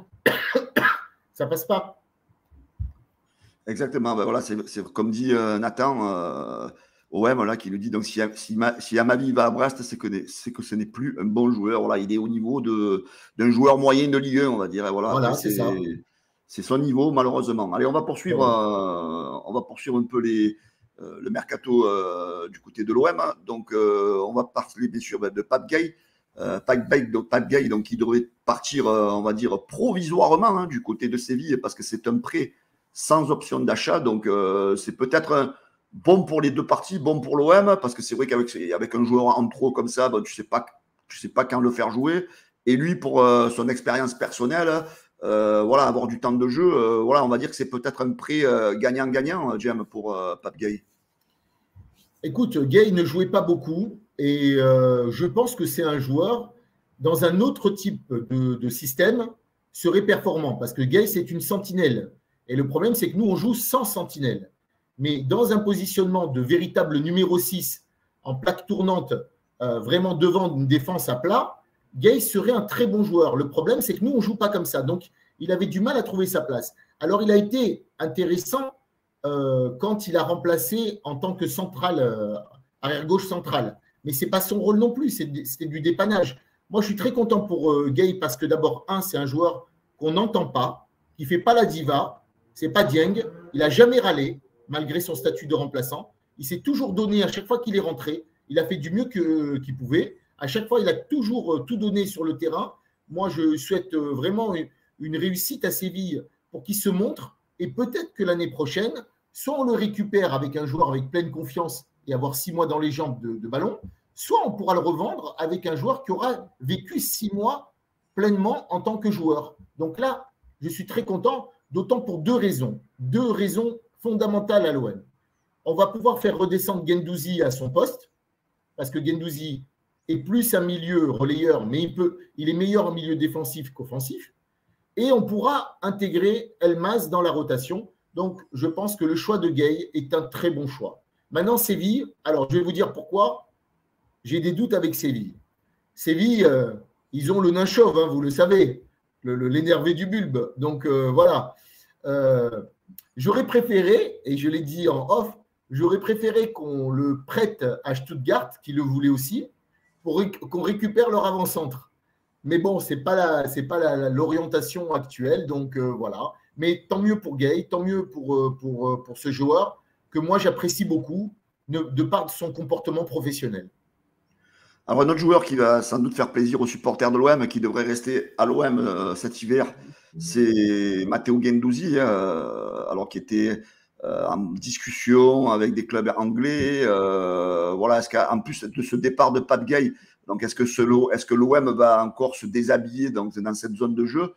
ça passe pas. Exactement. Ben voilà, c'est comme dit euh, Nathan... Euh, O M, là, qui nous dit donc si, si, si Amavi va à Brest, c'est que, que ce n'est plus un bon joueur. Voilà, il est au niveau d'un joueur moyen de Ligue un, on va dire. Voilà, voilà c'est ça. C'est son niveau, malheureusement. Allez, on va poursuivre, euh, on va poursuivre un peu les, euh, le mercato euh, du côté de l'O M. Donc, euh, on va parler bien sûr de Pape Gueye. Euh, Pape Gueye, donc, Pape Gueye, donc, il devrait partir, euh, on va dire, provisoirement hein, du côté de Séville parce que c'est un prêt sans option d'achat. Donc, euh, c'est peut-être un bon pour les deux parties, bon pour l'O M, parce que c'est vrai qu'avec avec un joueur en trop comme ça, ben, tu ne sais pas, tu sais pas quand le faire jouer. Et lui, pour euh, son expérience personnelle, euh, voilà, avoir du temps de jeu, euh, voilà, on va dire que c'est peut-être un prêt euh, gagnant-gagnant, Jam, pour euh, Pape Gueye. Écoute, Gueye ne jouait pas beaucoup, et euh, je pense que c'est un joueur dans un autre type de, de système serait performant parce que Gay, c'est une sentinelle. Et le problème, c'est que nous, on joue sans sentinelle. Mais dans un positionnement de véritable numéro six en plaque tournante, euh, vraiment devant une défense à plat, Gay serait un très bon joueur. Le problème, c'est que nous, on ne joue pas comme ça. Donc, il avait du mal à trouver sa place. Alors, il a été intéressant euh, quand il a remplacé en tant que central, euh, arrière-gauche central. Mais ce n'est pas son rôle non plus, c'était du dépannage. Moi, je suis très content pour euh, Gay parce que d'abord, un, c'est un joueur qu'on n'entend pas, qui ne fait pas la diva, c'est pas Dieng, il n'a jamais râlé, malgré son statut de remplaçant. Il s'est toujours donné à chaque fois qu'il est rentré. Il a fait du mieux que, qu'il pouvait. À chaque fois, il a toujours euh, tout donné sur le terrain. Moi, je souhaite euh, vraiment une, une réussite à Séville pour qu'il se montre. Et peut-être que l'année prochaine, soit on le récupère avec un joueur avec pleine confiance et avoir six mois dans les jambes de, de ballon, soit on pourra le revendre avec un joueur qui aura vécu six mois pleinement en tant que joueur. Donc là, je suis très content, d'autant pour deux raisons. Deux raisons fondamentales à l'O M. On va pouvoir faire redescendre Guendouzi à son poste, parce que Guendouzi est plus un milieu relayeur, mais il, peut, il est meilleur en milieu défensif qu'offensif. Et on pourra intégrer Elmas dans la rotation. Donc, je pense que le choix de Gay est un très bon choix. Maintenant, Séville, alors je vais vous dire pourquoi j'ai des doutes avec Séville. Séville, euh, ils ont le nain chauve, hein, vous le savez, le, le, l'énervé du bulbe. Donc, euh, voilà. Euh, j'aurais préféré, et je l'ai dit en off, j'aurais préféré qu'on le prête à Stuttgart, qui le voulait aussi, pour ré- qu'on récupère leur avant-centre. Mais bon, ce n'est pas, la, c'est pas la, la, l'orientation actuelle, donc euh, voilà. Mais tant mieux pour Gay, tant mieux pour, pour, pour ce joueur que moi j'apprécie beaucoup de, de par son comportement professionnel. Alors, un autre joueur qui va sans doute faire plaisir aux supporters de l'O M, qui devrait rester à l'O M euh, cet hiver, c'est Matteo Guendouzi, euh, alors qui était euh, en discussion avec des clubs anglais. Euh, voilà, est-ce qu'en plus de ce départ de Pape Gay, donc est-ce que, ce, est-ce que l'O M va encore se déshabiller donc, dans cette zone de jeu?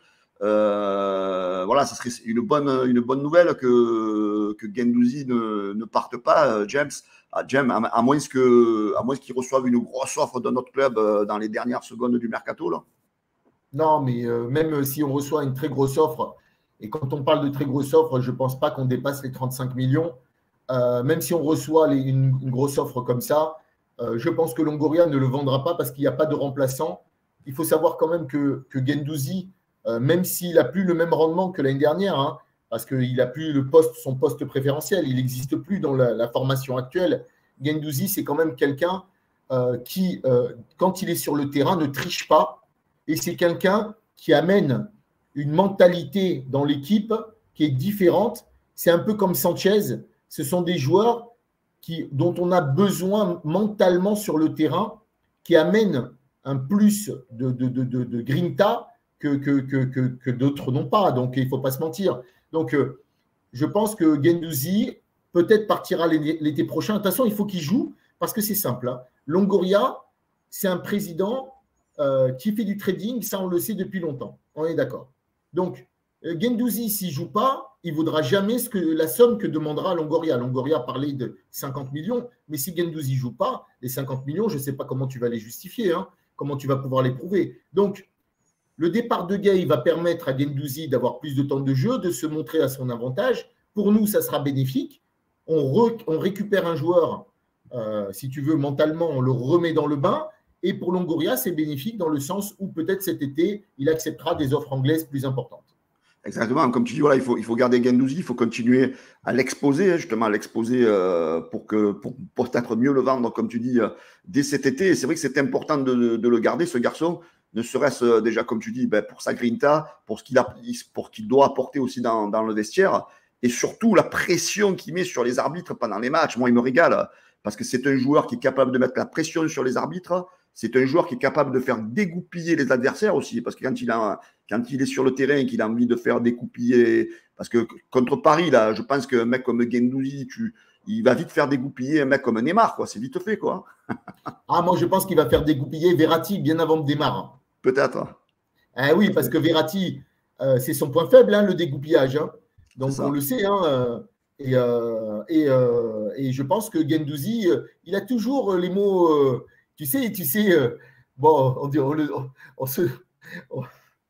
Euh, voilà, ça serait une bonne, une bonne nouvelle que, que Guendouzi ne, ne parte pas, James. À, James, à, à moins que, à moins qu'il reçoive une grosse offre de notre club dans les dernières secondes du mercato, là. Non, mais euh, même si on reçoit une très grosse offre, et quand on parle de très grosse offre, je ne pense pas qu'on dépasse les trente-cinq millions. Euh, même si on reçoit les, une, une grosse offre comme ça, euh, je pense que Longoria ne le vendra pas parce qu'il n'y a pas de remplaçant. Il faut savoir quand même que, que Guendouzi, Euh, même s'il n'a plus le même rendement que l'année dernière, hein, parce qu'il n'a plus le poste, son poste préférentiel, il n'existe plus dans la, la formation actuelle. Guendouzi, c'est quand même quelqu'un euh, qui, euh, quand il est sur le terrain, ne triche pas. Et c'est quelqu'un qui amène une mentalité dans l'équipe qui est différente. C'est un peu comme Sanchez. Ce sont des joueurs qui, dont on a besoin mentalement sur le terrain, qui amènent un plus de, de, de, de, de grinta que, que, que, que, que d'autres n'ont pas. Donc, il ne faut pas se mentir. Donc, euh, je pense que Guendouzi peut-être partira l'été prochain. De toute façon, il faut qu'il joue parce que c'est simple. Hein. Longoria, c'est un président euh, qui fait du trading. Ça, on le sait depuis longtemps. On est d'accord. Donc, euh, Guendouzi, s'il ne joue pas, il ne vaudra jamais ce que, la somme que demandera Longoria. Longoria parlait de cinquante millions. Mais si Guendouzi ne joue pas, les cinquante millions, je ne sais pas comment tu vas les justifier. Hein, comment tu vas pouvoir les prouver. Donc, le départ de Gay va permettre à Guendouzi d'avoir plus de temps de jeu, de se montrer à son avantage. Pour nous, ça sera bénéfique. On, re, on récupère un joueur, euh, si tu veux, mentalement, on le remet dans le bain. Et pour Longoria, c'est bénéfique dans le sens où peut-être cet été, il acceptera des offres anglaises plus importantes. Exactement. Comme tu dis, voilà, il faut, il faut garder Guendouzi, il faut continuer à l'exposer, justement, à l'exposer euh, pour, que, pour, pour peut-être mieux le vendre, comme tu dis, euh, dès cet été. Et c'est vrai que c'est important de, de le garder, ce garçon. Ne serait-ce déjà, comme tu dis, ben, pour sa grinta, pour ce qu'il a, pour qu'il doit apporter aussi dans, dans le vestiaire, et surtout la pression qu'il met sur les arbitres pendant les matchs. Moi, il me régale, parce que c'est un joueur qui est capable de mettre la pression sur les arbitres, c'est un joueur qui est capable de faire dégoupiller les adversaires aussi, parce que quand il, a, quand il est sur le terrain et qu'il a envie de faire dégoupiller, parce que contre Paris, là, je pense qu'un mec comme Guendouzi, tu, il va vite faire dégoupiller un mec comme Neymar, quoi. C'est vite fait, quoi. Ah, moi, je pense qu'il va faire dégoupiller Verratti bien avant de Neymar. Peut-être. Ah oui, parce que Verratti, euh, c'est son point faible, hein, le dégoupillage. Hein. Donc, on le sait. Hein, euh, et, euh, et, euh, et je pense que Guendouzi, euh, il a toujours les mots… Euh, tu sais, tu sais… Euh, bon, on, dit, on, on, on se… On,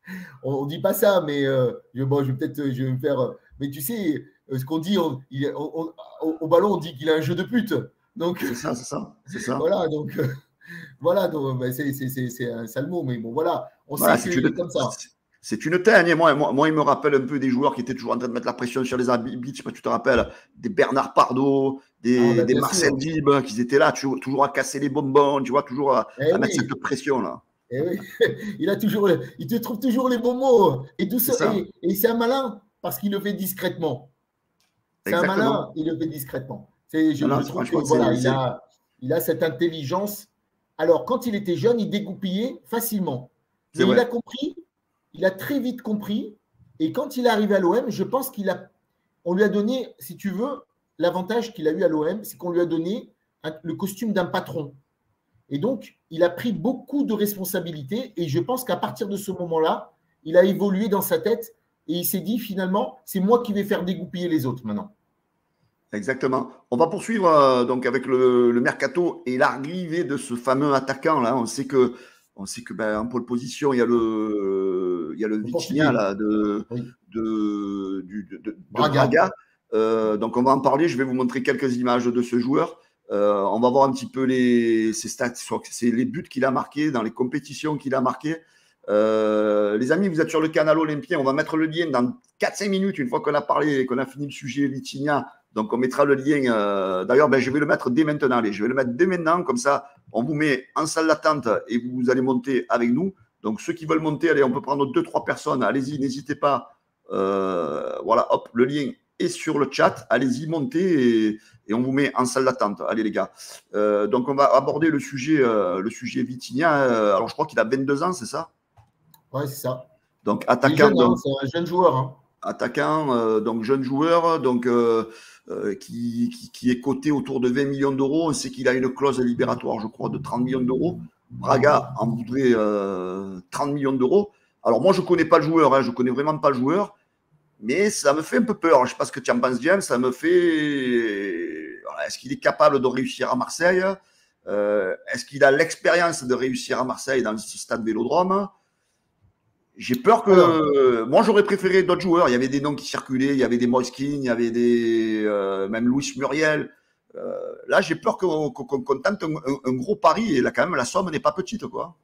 On ne dit pas ça, mais euh, je, bon, je vais peut-être je vais me faire. euh, Mais tu sais, euh, ce qu'on dit, on- il est- on- on- au, au ballon, on dit qu'il a un jeu de pute. Donc C'est ça, c'est ça, c'est ça. voilà, donc euh, voilà, donc bah, c'est c'est- c'est- c'est un sale mot, mais bon, voilà, on Voilà, sait c'est qu'il est une, comme ça. c'est une teigne. Et Moi, moi, moi, il me rappelle un peu des joueurs qui étaient toujours en train de mettre la pression sur les arbitres. Je sais pas si tu te rappelles, des Bernard Pardo, Ah, des, bah, des bien Marcel sûr. Dib, qui étaient là, toujours, toujours à casser les bonbons, tu vois, toujours à, Eh à mettre oui, cette pression-là. eh oui. Il a toujours, il te trouve toujours les bons mots. Et, tout C'est ça, ça, et, et c'est un malin parce qu'il le fait discrètement. C'est un exactement. malin, il le fait discrètement. C'est, Non, je, non, je c'est- trouve que franchement, voilà, c'est. il c'est- a, il a cette intelligence. Alors, quand il était jeune, il dégoupillait facilement. C'est Mais il vrai. a compris, il a très vite compris. Et quand il est arrivé à l'O M, je pense qu'il a, on lui a donné, si tu veux, l'avantage qu'il a eu à l'O M, c'est qu'on lui a donné un- le costume d'un patron. Et donc, il a pris beaucoup de responsabilités. Et je pense qu'à partir de ce moment-là, il a évolué dans sa tête et il s'est dit finalement, c'est moi qui vais faire dégoupiller les autres maintenant. Exactement. On va poursuivre euh, donc avec le, le mercato et l'arrivée de ce fameux attaquant là. On sait que, on sait que ben, en pole position il y a le, il y a le Le Vitinha Portugais, là de oui. de, du- de, de- de Braga. Braga. Euh, donc on va en parler. Je vais vous montrer quelques images de ce joueur. Euh, on va voir un petit peu les ses stats, c'est les buts qu'il a marqués dans les compétitions qu'il a marqués. Euh, les amis, vous êtes sur le canal Olympien. On va mettre le lien dans quatre cinq minutes une fois qu'on a parlé, qu'on a fini le sujet Vitinha. Donc, on mettra le lien. Euh, D'ailleurs, ben, je vais le mettre dès maintenant. Allez, je vais le mettre dès maintenant. Comme ça, on vous met en salle d'attente et vous allez monter avec nous. Donc, ceux qui veulent monter, allez, on peut prendre deux, trois personnes. Allez-y, n'hésitez pas. Euh, voilà, hop, le lien est sur le chat. Allez-y, montez et, et on vous met en salle d'attente. Allez, les gars. Euh, donc, on va aborder le sujet, euh, le sujet Vitinha. Euh, alors, je crois qu'il a vingt-deux ans, c'est ça? Ouais, c'est ça. Donc, Il est attaquant. jeune, hein, Donc, c'est un jeune joueur. Hein. attaquant, euh, donc jeune joueur, donc euh, euh, qui, qui, qui est coté autour de vingt millions d'euros. On sait qu'il a une clause libératoire, je crois, de trente millions d'euros. Braga en voudrait euh, trente millions d'euros. Alors moi, je ne connais pas le joueur, hein, je ne connais vraiment pas le joueur, mais ça me fait un peu peur. Je ne sais pas ce que tu en penses, James. Ça me fait. Voilà, est-ce qu'il est capable de réussir à Marseille? euh, Est-ce qu'il a l'expérience de réussir à Marseille dans ce stade Vélodrome? J'ai peur que. Alors, moi, j'aurais préféré d'autres joueurs. Il y avait des noms qui circulaient. Il y avait des Moiskin, il y avait des. Euh, même Louis Muriel. Euh, là, j'ai peur qu'on qu qu tente un, un, un, gros pari. Et là, quand même, la somme n'est pas petite, quoi.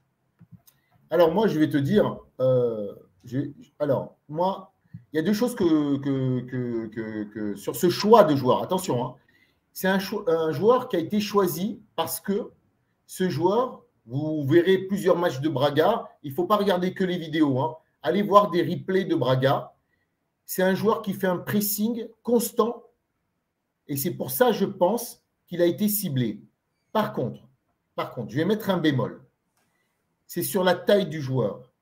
Alors, moi, je vais te dire. Euh, je, alors, moi, il y a deux choses que, que, que, que, que sur ce choix de joueur. Attention, hein, c'est un, un joueur qui a été choisi parce que ce joueur. Vous verrez plusieurs matchs de Braga. Il ne faut pas regarder que les vidéos. Hein. Allez voir des replays de Braga. C'est un joueur qui fait un pressing constant. Et c'est pour ça, je pense, qu'il a été ciblé. Par contre, par contre, je vais mettre un bémol. C'est sur la taille du joueur.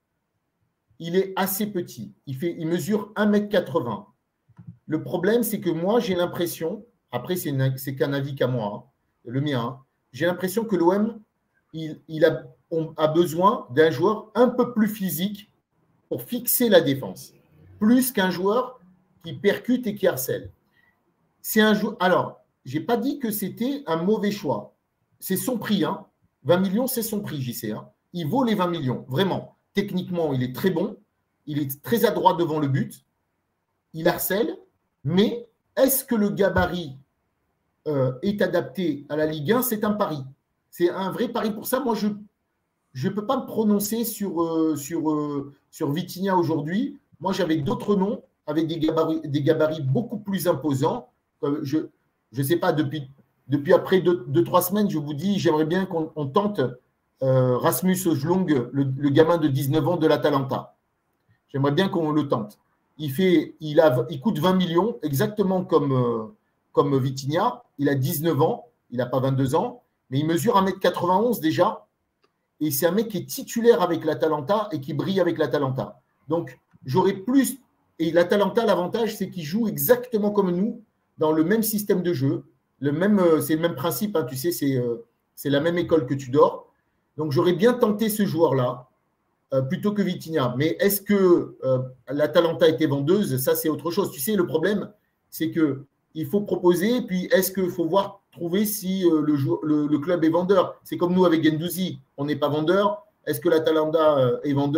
Il est assez petit. Il, fait, il mesure un mètre quatre-vingts. Le problème, c'est que moi, j'ai l'impression, après, c'est qu'un avis qu'à moi, hein, le mien, hein, j'ai l'impression que l'O M Il, il a, on a besoin d'un joueur un peu plus physique pour fixer la défense, plus qu'un joueur qui percute et qui harcèle. C'est un joueur. Alors, je n'ai pas dit que c'était un mauvais choix. C'est son prix. Hein. vingt millions, c'est son prix, J C. Hein. Il vaut les vingt millions, vraiment. Techniquement, il est très bon. Il est très adroit devant le but. Il harcèle. Mais est-ce que le gabarit euh, est adapté à la Ligue un? C'est un pari. C'est un vrai pari pour ça. Moi, je ne peux pas me prononcer sur, euh, sur, euh, sur Vitinha aujourd'hui. Moi, j'avais d'autres noms avec des gabarits, des gabarits beaucoup plus imposants. Euh, je ne sais pas, depuis, depuis après deux, deux, trois semaines, je vous dis, j'aimerais bien qu'on on tente euh, Rasmus Højlund, le, le gamin de dix-neuf ans de l'Atalanta. J'aimerais bien qu'on le tente. Il, fait, il, a, il coûte vingt millions, exactement comme, euh, comme Vitinha. Il a dix-neuf ans, il n'a pas vingt-deux ans. Mais il mesure un mètre quatre-vingt-onze déjà. Et c'est un mec qui est titulaire avec l'Atalanta et qui brille avec l'Atalanta. Donc, j'aurais plus. Et l'Atalanta, l'avantage, c'est qu'il joue exactement comme nous, dans le même système de jeu. Le même, c'est le même principe, hein, tu sais, c'est euh, la même école que Tudor. Donc, j'aurais bien tenté ce joueur-là, euh, plutôt que Vitinha. Mais est-ce que euh, l'Atalanta était vendeuse? Ça, c'est autre chose. Tu sais, le problème, c'est que il faut proposer, puis est-ce qu'il faut voir, trouver si euh, le, le, le club est vendeur? C'est comme nous avec Guendouzi, on n'est pas vendeur. Est-ce que l'Atalanta euh, est vendeur?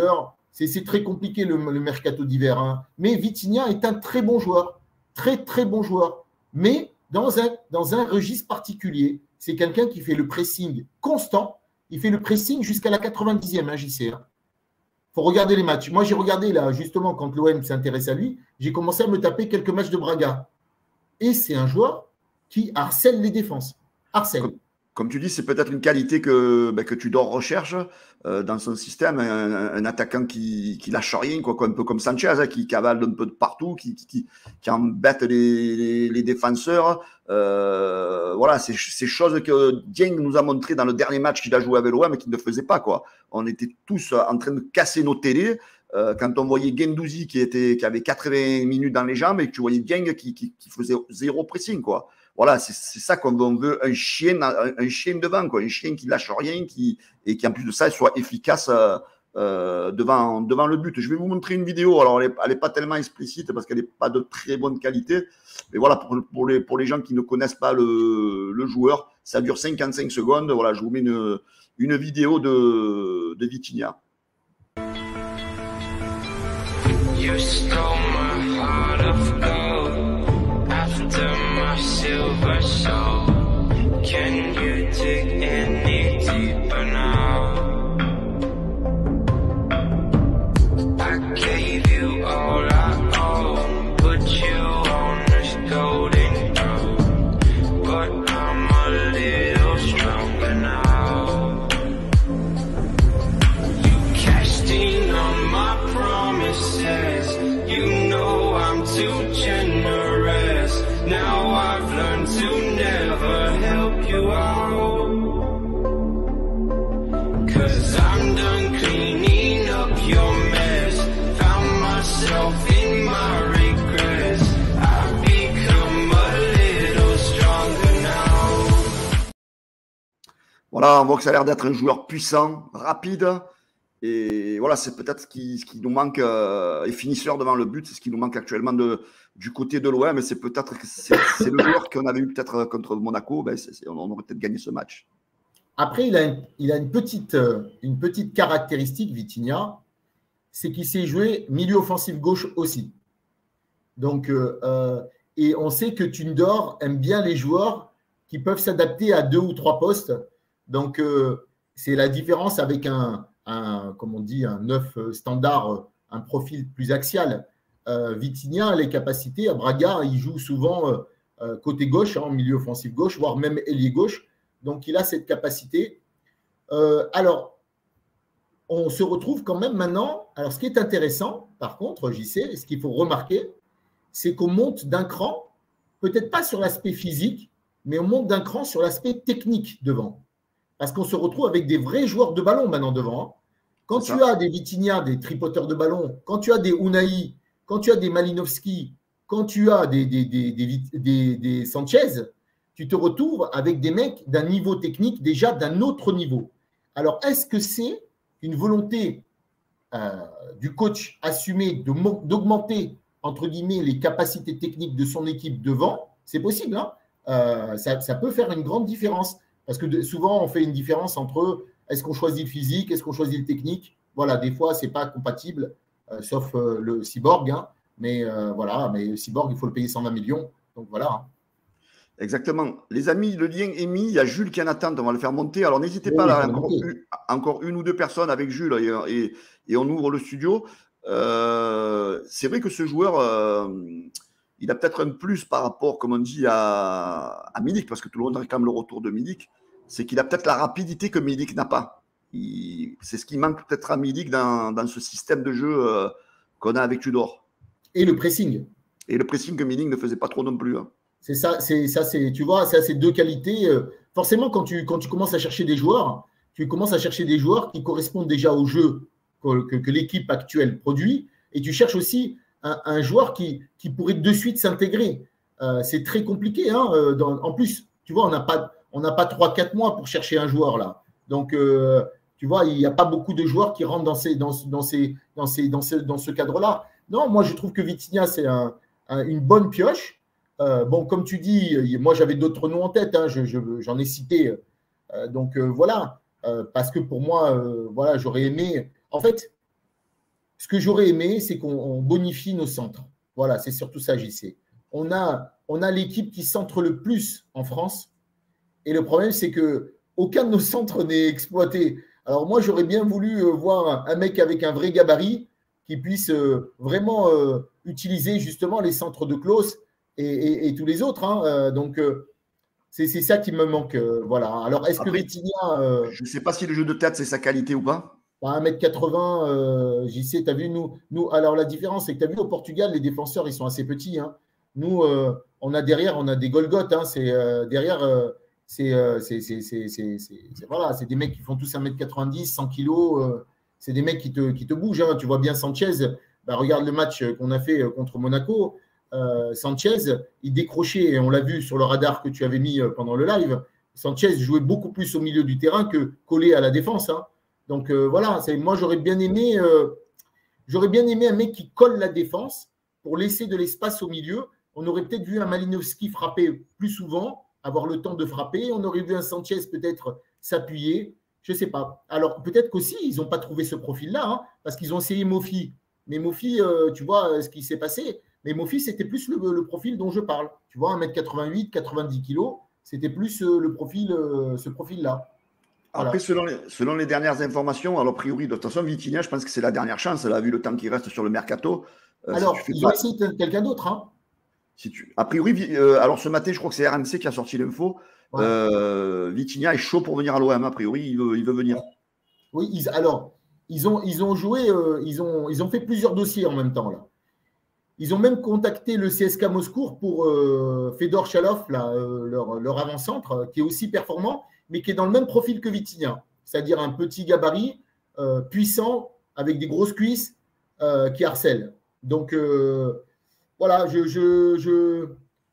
C'est très compliqué le, le mercato d'hiver. Hein. Mais Vitinha est un très bon joueur. Très, très bon joueur. Mais dans un, dans un registre particulier. C'est quelqu'un qui fait le pressing constant. Il fait le pressing jusqu'à la quatre-vingt-dixième, hein, J C. Il faut regarder les matchs. Moi, j'ai regardé, là, justement, quand l'O M s'intéresse à lui, j'ai commencé à me taper quelques matchs de Braga. Et c'est un joueur qui harcèle les défenses. Harcèle. Comme, comme tu dis, c'est peut-être une qualité que, ben, que Tudor recherche euh, dans son système. Un, un attaquant qui, qui lâche rien, quoi, un peu comme Sanchez, hein, qui cavale un peu de partout, qui, qui, qui embête les, les, les défenseurs. Euh, voilà, c'est ces choses que Dieng nous a montré dans le dernier match qu'il a joué avec l'O M et qu'il ne faisait pas, quoi. On était tous en train de casser nos télés. Euh, quand on voyait Guendouzi qui, était, qui avait quatre-vingts minutes dans les jambes et que tu voyais Dieng qui, qui, qui faisait zéro pressing, quoi. Voilà, c'est ça qu'on veut, un chien, un, un chien devant, quoi. Un chien qui lâche rien qui, et qui, en plus de ça, soit efficace euh, euh, devant, devant le but. Je vais vous montrer une vidéo. Alors, elle n'est pas tellement explicite parce qu'elle n'est pas de très bonne qualité. Mais voilà, pour, pour, les, pour les gens qui ne connaissent pas le, le joueur, ça dure cinquante-cinq secondes. Voilà, je vous mets une, une vidéo de, de Vitinha. You stole my heart of gold after my silver soul. Can you dig any deeper now? I gave you all I own, put you on this golden road, but I'm a little stronger now. You cashed in on my promises. You know I'm too generous. Now I've learned to never help you out. Cause I'm done cleaning up your mess. Found myself in my regrets. I've become a little stronger now. Voilà, on voit que ça a l'air d'être un joueur puissant, rapide. Et voilà, c'est peut-être ce qui, ce qui nous manque, euh, et finisseur devant le but, c'est ce qui nous manque actuellement de, du côté de l'O M. Mais c'est peut-être c'est le joueur qu'on avait eu peut-être contre Monaco, ben c'est, c'est, on aurait peut-être gagné ce match. Après, il a une, il a une, petite, une petite caractéristique, Vitinha, c'est qu'il sait jouer milieu offensif gauche aussi. Donc, euh, et on sait que Tudor aime bien les joueurs qui peuvent s'adapter à deux ou trois postes. Donc, euh, c'est la différence avec un. Un, comme on dit, un neuf standard, un profil plus axial. Euh, Vitinha a les capacités. À Braga, il joue souvent euh, côté gauche, hein, milieu offensif gauche, voire même ailier gauche. Donc, il a cette capacité. Euh, alors, on se retrouve quand même maintenant. Alors, ce qui est intéressant, par contre, J C, ce qu'il faut remarquer, c'est qu'on monte d'un cran, peut-être pas sur l'aspect physique, mais on monte d'un cran sur l'aspect technique devant. Parce qu'on se retrouve avec des vrais joueurs de ballon maintenant devant. Hein. Quand tu as des Vitinha, des tripoteurs de ballon, quand tu as des Unai, quand tu as des Malinowski, quand tu as des, des, des, des, des, des Sanchez, tu te retrouves avec des mecs d'un niveau technique déjà d'un autre niveau. Alors, est-ce que c'est une volonté euh, du coach assumée de, d'augmenter, entre guillemets, les capacités techniques de son équipe devant? C'est possible, hein, euh, ça, ça peut faire une grande différence. Parce que souvent, on fait une différence entre est-ce qu'on choisit le physique, est-ce qu'on choisit le technique. Voilà, des fois, ce n'est pas compatible, euh, sauf euh, le cyborg. Hein, mais euh, voilà, mais le cyborg, il faut le payer cent vingt millions. Donc voilà. Hein. Exactement. Les amis, le lien est mis. Il y a Jules qui est en attente. On va le faire monter. Alors, n'hésitez oui, pas, là, encore, une, encore une ou deux personnes avec Jules et, et, et on ouvre le studio. Euh, c'est vrai que ce joueur, euh, il a peut-être un plus par rapport, comme on dit, à, à Milik, parce que tout le monde réclame le retour de Milik. C'est qu'il a peut-être la rapidité que Milik n'a pas. Il, c'est ce qui manque peut-être à Milik dans, dans ce système de jeu euh, qu'on a avec Tudor. Et le pressing. Et le pressing que Milik ne faisait pas trop non plus. Hein. C'est ça, c'est ça, c'est tu vois, ça, c'est deux qualités. Forcément, quand tu quand tu commences à chercher des joueurs, tu commences à chercher des joueurs qui correspondent déjà au jeu que, que, que l'équipe actuelle produit, et tu cherches aussi un, un joueur qui qui pourrait de suite s'intégrer. Euh, c'est très compliqué. Hein, dans, en plus, tu vois, on n'a pas On n'a pas trois quatre mois pour chercher un joueur là. Donc, euh, tu vois, il n'y a pas beaucoup de joueurs qui rentrent dans, ces, dans, dans, ces, dans, ces, dans, ce, dans ce cadre-là. Non, moi, je trouve que Vitinha, c'est un, un, une bonne pioche. Euh, bon, comme tu dis, moi, j'avais d'autres noms en tête. Hein, je, je, j'en ai cité. Euh, donc, euh, voilà. Euh, parce que pour moi, euh, voilà, j'aurais aimé… En fait, ce que j'aurais aimé, c'est qu'on bonifie nos centres. Voilà, c'est surtout ça, J C. On a, on a l'équipe qui centre le plus en France. Et le problème, c'est qu'aucun de nos centres n'est exploité. Alors moi, j'aurais bien voulu voir un mec avec un vrai gabarit qui puisse vraiment utiliser justement les centres de Klose et, et, et tous les autres. Hein. Donc, c'est ça qui me manque. Voilà. Alors, est-ce que Vitinha… Euh, je ne sais pas si le jeu de tête, c'est sa qualité ou pas. À un mètre quatre-vingts, euh, J C, tu as vu, nous, nous… Alors, la différence, c'est que tu as vu, au Portugal, les défenseurs, ils sont assez petits. Hein. Nous, euh, on a derrière, on a des Golgoth. Hein. C'est euh, derrière… Euh, C'est euh, voilà, des mecs qui font tous un mètre quatre-vingt-dix, cent kilos. Euh, c'est des mecs qui te, qui te bougent. Hein. Tu vois bien Sanchez. Bah, regarde le match qu'on a fait contre Monaco. Euh, Sanchez, il décrochait, et on l'a vu sur le radar que tu avais mis pendant le live. Sanchez jouait beaucoup plus au milieu du terrain que collé à la défense. Hein. Donc euh, voilà, moi j'aurais bien aimé, euh, j'aurais bien aimé un mec qui colle la défense pour laisser de l'espace au milieu. On aurait peut-être vu un Malinowski frapper plus souvent, avoir le temps de frapper. On aurait vu un Sanchez peut-être s'appuyer. Je ne sais pas. Alors, peut-être qu'aussi, ils n'ont pas trouvé ce profil-là, hein, parce qu'ils ont essayé Mofi. Mais Mofi, euh, tu vois ce qui s'est passé. Mais Mofi, c'était plus le, le profil dont je parle. Tu vois, un mètre quatre-vingt-huit, quatre-vingt-dix kilos, c'était plus euh, le profil, euh, ce profil-là. Voilà. Après, selon les, selon les dernières informations, alors a priori, de toute façon, Vitinha, je pense que c'est la dernière chance. Elle a vu le temps qui reste sur le mercato. Euh, alors, si ils pas... ont essayé quelqu'un d'autre, hein. Si tu... A priori, euh, alors ce matin, je crois que c'est R M C qui a sorti l'info. Ouais. Euh, Vitinha est chaud pour venir à l'O M. A priori, il veut, il veut venir. Oui, ils, alors, ils ont, ils ont joué, euh, ils, ont, ils ont fait plusieurs dossiers en même temps. Là. Ils ont même contacté le C S K Moscou pour euh, Fedor Chalov, là, euh, leur, leur avant-centre, qui est aussi performant, mais qui est dans le même profil que Vitinha. C'est-à-dire un petit gabarit, euh, puissant, avec des grosses cuisses, euh, qui harcèle. Donc, euh, voilà, je je, je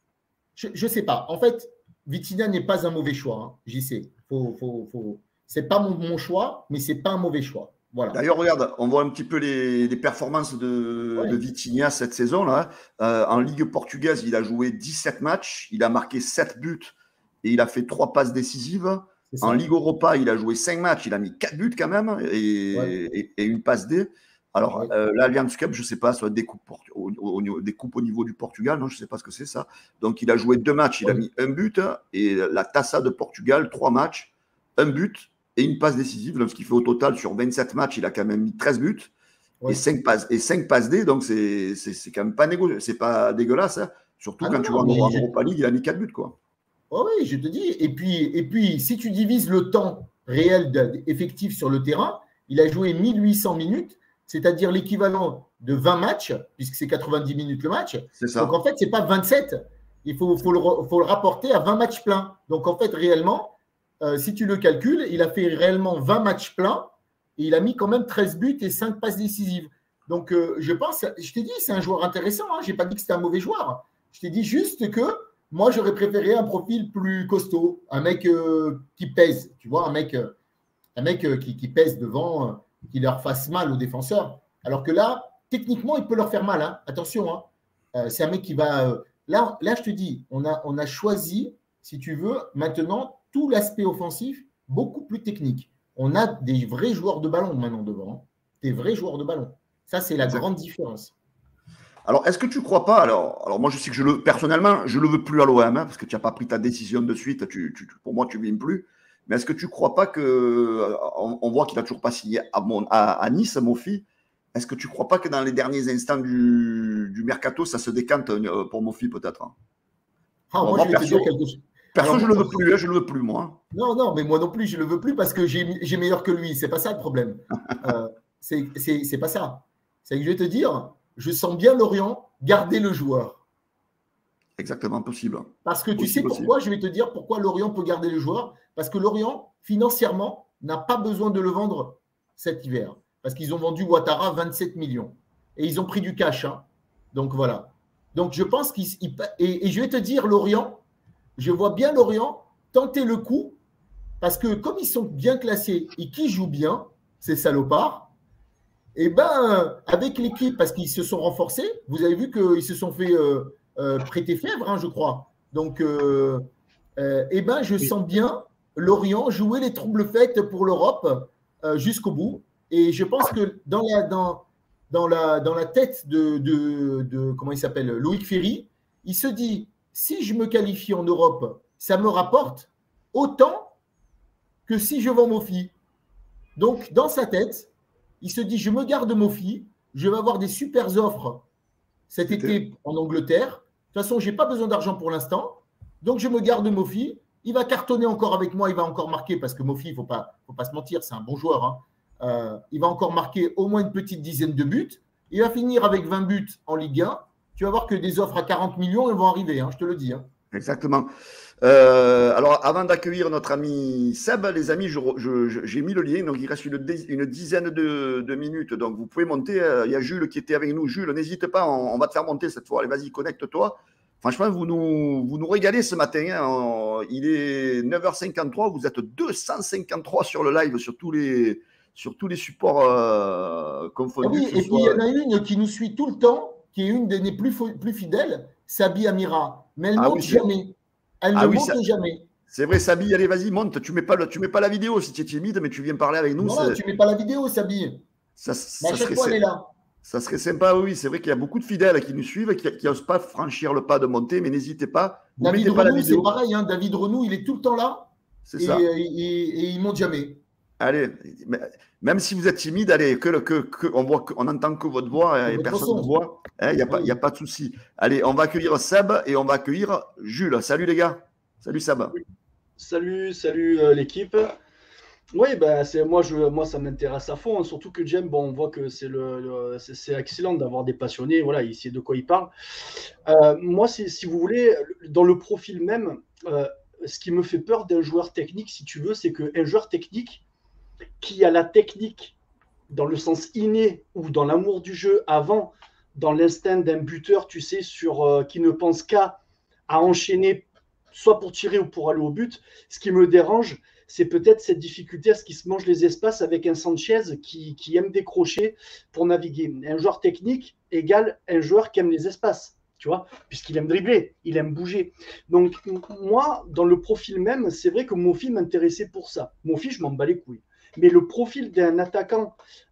je je sais pas. En fait, Vitinha n'est pas un mauvais choix, hein, j'y sais. Faut, faut, faut... C'est pas mon, mon choix, mais c'est pas un mauvais choix. Voilà. D'ailleurs, regarde, on voit un petit peu les, les performances de, ouais. de Vitinha cette saison-là. Euh, en Ligue portugaise, il a joué dix-sept matchs, il a marqué sept buts et il a fait trois passes décisives. En Ligue Europa, il a joué cinq matchs, il a mis quatre buts quand même et, ouais. et, et une passe D. Alors, ouais. euh, l'Allianz Cup, je ne sais pas, soit des coupes, au, au, des coupes au niveau du Portugal, non, je ne sais pas ce que c'est ça. Donc, il a joué deux matchs, il ouais. a mis un but, et la Taça de Portugal, trois matchs, un but et une passe décisive. Donc, ce qui fait au total, sur vingt-sept matchs, il a quand même mis treize buts ouais. et cinq passes, et cinq passes D. Donc, c'est quand même pas, négo, pas dégueulasse. Hein. Surtout ah quand non, tu vois en Europa League, il a mis quatre buts, quoi. Oh oui, je te dis. Et puis, et puis, si tu divises le temps réel effectif sur le terrain, il a joué mille huit cents minutes. C'est-à-dire l'équivalent de vingt matchs, puisque c'est quatre-vingt-dix minutes le match. Ça. Donc, en fait, ce n'est pas vingt-sept. Il faut, faut, le, faut le rapporter à vingt matchs pleins. Donc, en fait, réellement, euh, si tu le calcules, il a fait réellement vingt matchs pleins et il a mis quand même treize buts et cinq passes décisives. Donc, euh, je pense, je t'ai dit, c'est un joueur intéressant. Hein. Je n'ai pas dit que c'était un mauvais joueur. Je t'ai dit juste que moi, j'aurais préféré un profil plus costaud, un mec euh, qui pèse, tu vois, un mec, euh, un mec euh, qui, qui pèse devant… Euh, qui leur fasse mal aux défenseurs. Alors que là, techniquement, il peut leur faire mal. Hein. Attention, hein. euh, c'est un mec qui va… Euh, là, là, je te dis, on a, on a choisi, si tu veux, maintenant, tout l'aspect offensif beaucoup plus technique. On a des vrais joueurs de ballon maintenant devant. Hein. Des vrais joueurs de ballon. Ça, c'est la grande différence. Alors, est-ce que tu ne crois pas… Alors, alors, moi, je sais que je le, personnellement, je ne le veux plus à l'O M, hein, parce que tu n'as pas pris ta décision de suite. Tu, tu, pour moi, tu ne viens plus. Mais est-ce que tu ne crois pas que… On, on voit qu'il n'a toujours pas signé à, mon, à, à Nice, Mofi. Est-ce que tu ne crois pas que dans les derniers instants du, du mercato, ça se décante pour Mofi peut-être? Ah, moi, moi, je vais perso, te dire quelque chose. Perso, Alors, je ne le veux plus, je ne le veux plus, moi. Non, non, mais moi non plus, je ne le veux plus parce que j'ai meilleur que lui. Ce n'est pas ça le problème. euh, c'est pas ça. C'est que je vais te dire, je sens bien Lorient garder le joueur. Exactement, possible. Parce que tu possible, sais pourquoi, possible. Je vais te dire pourquoi Lorient peut garder le joueur. Parce que Lorient, financièrement, n'a pas besoin de le vendre cet hiver. Parce qu'ils ont vendu Ouattara vingt-sept millions. Et ils ont pris du cash. Hein. Donc voilà. Donc je pense qu'ils… Et, et je vais te dire, Lorient, je vois bien Lorient tenter le coup. Parce que comme ils sont bien classés et qu'ils jouent bien, ces salopards, et ben avec l'équipe, parce qu'ils se sont renforcés, vous avez vu qu'ils se sont fait… Euh, Euh, prêter Fèvre, hein, je crois. Donc, euh, euh, eh ben, je sens bien Lorient jouer les troubles faites pour l'Europe euh, jusqu'au bout. Et je pense que dans la, dans, dans la, dans la tête de, de, de comment il s'appelle, Loïc Ferry. Il se dit, si je me qualifie en Europe, ça me rapporte autant que si je vends Mofi. Donc, dans sa tête, il se dit, je me garde Mofi, je vais avoir des super offres cet été en Angleterre. De toute façon, je n'ai pas besoin d'argent pour l'instant. Donc, je me garde Mofi. Il va cartonner encore avec moi, il va encore marquer, parce que Mofi, il ne faut pas, faut pas se mentir, c'est un bon joueur. Hein. Euh, il va encore marquer au moins une petite dizaine de buts. Il va finir avec vingt buts en Ligue un. Tu vas voir que des offres à quarante millions, elles vont arriver, hein, je te le dis. Hein. Exactement. Euh, alors, avant d'accueillir notre ami Seb, les amis, je, je, je, j'ai mis le lien. Donc, il reste une, une dizaine de, de minutes. Donc, vous pouvez monter. Il y a Jules qui était avec nous. Jules, n'hésite pas, on, on va te faire monter cette fois. Allez, vas-y, connecte-toi. Franchement, vous nous, vous nous régalez ce matin. Hein. Il est neuf heures cinquante-trois. Vous êtes deux cent cinquante-trois sur le live, sur tous les, sur tous les supports euh, confondus. Ah oui, et puis il y en a une qui nous suit tout le temps, qui est une des plus, plus fidèles, Sabi Amira. Mais elle ne ah monte oui, jamais. Elle ah ne oui, monte ça... jamais. C'est vrai, Sabi, allez, vas-y, monte. Tu ne mets, mets pas la vidéo si tu es timide, mais tu viens parler avec nous. Non, tu ne mets pas la vidéo, Sabi. Ça, mais à chaque fois, elle est là. Ça serait sympa, oui. C'est vrai qu'il y a beaucoup de fidèles qui nous suivent, qui n'osent pas franchir le pas de monter, mais n'hésitez pas. Vous David mettez Renou, pas la vidéo. C'est pareil. Hein. David Renou, il est tout le temps là. C'est ça. Et, et, et il ne monte jamais. Allez, même si vous êtes timide, allez, que, que, que on voit, on n'entend que votre voix et personne ne voit. Il hein, n'y a, oui. a pas de souci. Allez, on va accueillir Seb et on va accueillir Jules. Salut les gars. Salut Seb. Salut, salut euh, l'équipe. Oui, ben, c'est, moi, je, moi, ça m'intéresse à fond, hein, surtout que Jem, bon, on voit que c'est, le, le, c'est, c'est excellent d'avoir des passionnés, voilà, il sait de quoi il parle. Euh, moi, c'est, si vous voulez, dans le profil même, euh, ce qui me fait peur d'un joueur technique, si tu veux, c'est qu'un joueur technique qui a la technique dans le sens inné ou dans l'amour du jeu avant, dans l'instinct d'un buteur, tu sais, sur, euh, qui ne pense qu'à à enchaîner, soit pour tirer ou pour aller au but, ce qui me dérange, c'est peut-être cette difficulté à ce qu'il se mange les espaces avec un Sanchez qui, qui aime décrocher pour naviguer. Un joueur technique égale un joueur qui aime les espaces, tu vois, puisqu'il aime dribbler, il aime bouger. Donc, moi, dans le profil même, c'est vrai que Mofi m'intéressait pour ça. Mofi, je m'en bats les couilles. Mais le profil d'un attaquant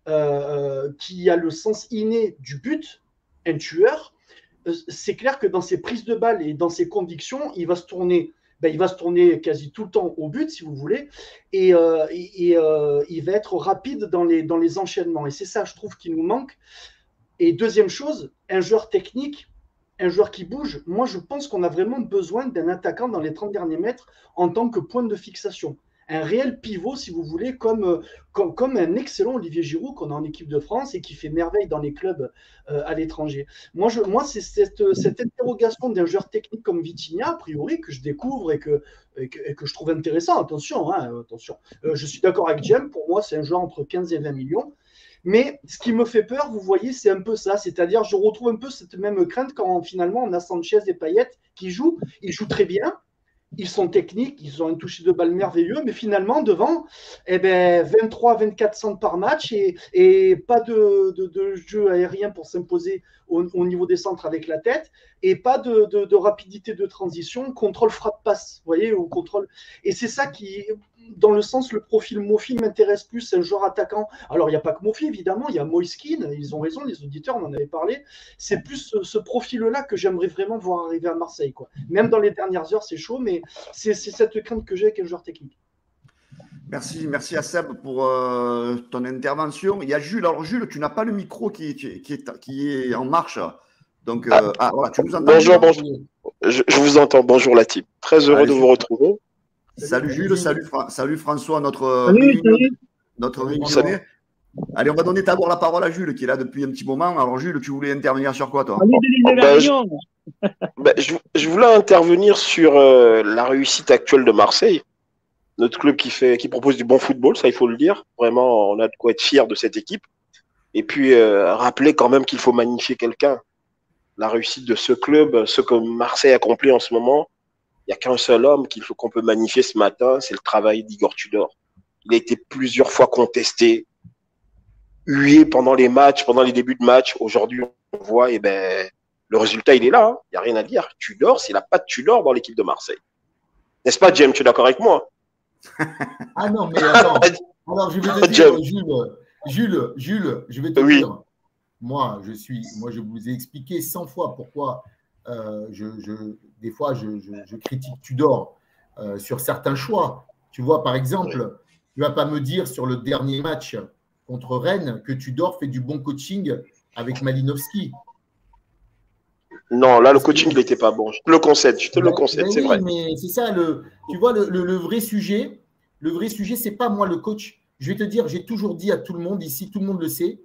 euh, qui a le sens inné du but, un tueur, euh, c'est clair que dans ses prises de balles et dans ses convictions, il va se tourner... Ben, il va se tourner quasi tout le temps au but, si vous voulez, et, euh, et, et euh, il va être rapide dans les, dans les enchaînements. Et c'est ça, je trouve, qui nous manque. Et deuxième chose, un joueur technique, un joueur qui bouge, moi, je pense qu'on a vraiment besoin d'un attaquant dans les trente derniers mètres en tant que point de fixation. Un réel pivot, si vous voulez, comme, comme, comme un excellent Olivier Giroud qu'on a en équipe de France et qui fait merveille dans les clubs euh, à l'étranger. Moi, je, moi c'est cette, cette interrogation d'un joueur technique comme Vitinha, a priori, que je découvre et que, et que, et que je trouve intéressant. Attention, hein, attention. Euh, je suis d'accord avec Jem, pour moi, c'est un joueur entre quinze et vingt millions. Mais ce qui me fait peur, vous voyez, c'est un peu ça. C'est-à-dire, je retrouve un peu cette même crainte quand finalement on a Sanchez et Payet qui jouent. Ils jouent très bien. Ils sont techniques, ils ont un toucher de balle merveilleux, mais finalement, devant, eh ben, vingt-trois à vingt-quatre centres par match et, et pas de, de, de jeu aérien pour s'imposer au, au niveau des centres avec la tête et pas de, de, de rapidité de transition, contrôle frappe-passe, vous voyez, ou contrôle. Et c'est ça qui, dans le sens, le profil Mofi m'intéresse plus, c'est un joueur attaquant. Alors, il n'y a pas que Mofi, évidemment, il y a Moiskin, ils ont raison, les auditeurs, on en avait parlé. C'est plus ce, ce profil-là que j'aimerais vraiment voir arriver à Marseille, quoi. Même dans les dernières heures, c'est chaud, mais c'est, c'est cette crainte que j'ai avec un joueur technique. Merci, merci à Seb pour euh, ton intervention. Il y a Jules. Alors, Jules, tu n'as pas le micro qui, qui, qui, est, qui est en marche. Donc, euh, ah, ah, voilà, tu nous entends. Bonjour, bonjour. Je, je vous entends. Bonjour, la team. Très heureux Allez, de vous retrouver. Salut Jules, salut, Fra- salut François, notre salut, réunion, salut. notre réunion. Allez, on va donner d'abord la parole à Jules qui est là depuis un petit moment. Alors Jules, tu voulais intervenir sur quoi toi? oh, bah, je, bah, je, je voulais intervenir sur euh, la réussite actuelle de Marseille. Notre club qui, fait, qui propose du bon football, ça il faut le dire. Vraiment, on a de quoi être fier de cette équipe. Et puis, euh, rappeler quand même qu'il faut magnifier quelqu'un. La réussite de ce club, ce que Marseille accomplit en ce moment, il n'y a qu'un seul homme qu'il faut qu'on peut magnifier ce matin, c'est le travail d'Igor Tudor. Il a été plusieurs fois contesté, hué pendant les matchs, pendant les débuts de match. Aujourd'hui, on voit, et ben, le résultat, il est là. Hein. Il n'y a rien à dire. Tudor, c'est la patte Tudor dans l'équipe de Marseille. N'est-ce pas, James? Tu es d'accord avec moi? Ah non, mais attends. Alors, je vais te dire, Jules, Jules, Jules, je vais te oui. dire. moi, je suis, moi, je vous ai expliqué cent fois pourquoi euh, je, je, des fois je, je, je critique Tudor euh, sur certains choix. Tu vois, par exemple, oui. Tu ne vas pas me dire sur le dernier match contre Rennes que Tudor fait du bon coaching avec Malinowski. Non, là, le coaching, il n'était pas bon. Je te le concède, je te ben, le concède, ben c'est oui, vrai. Mais c'est ça, le, tu vois, le, le, le vrai sujet, le vrai sujet, c'est pas moi le coach. Je vais te dire, j'ai toujours dit à tout le monde ici, tout le monde le sait,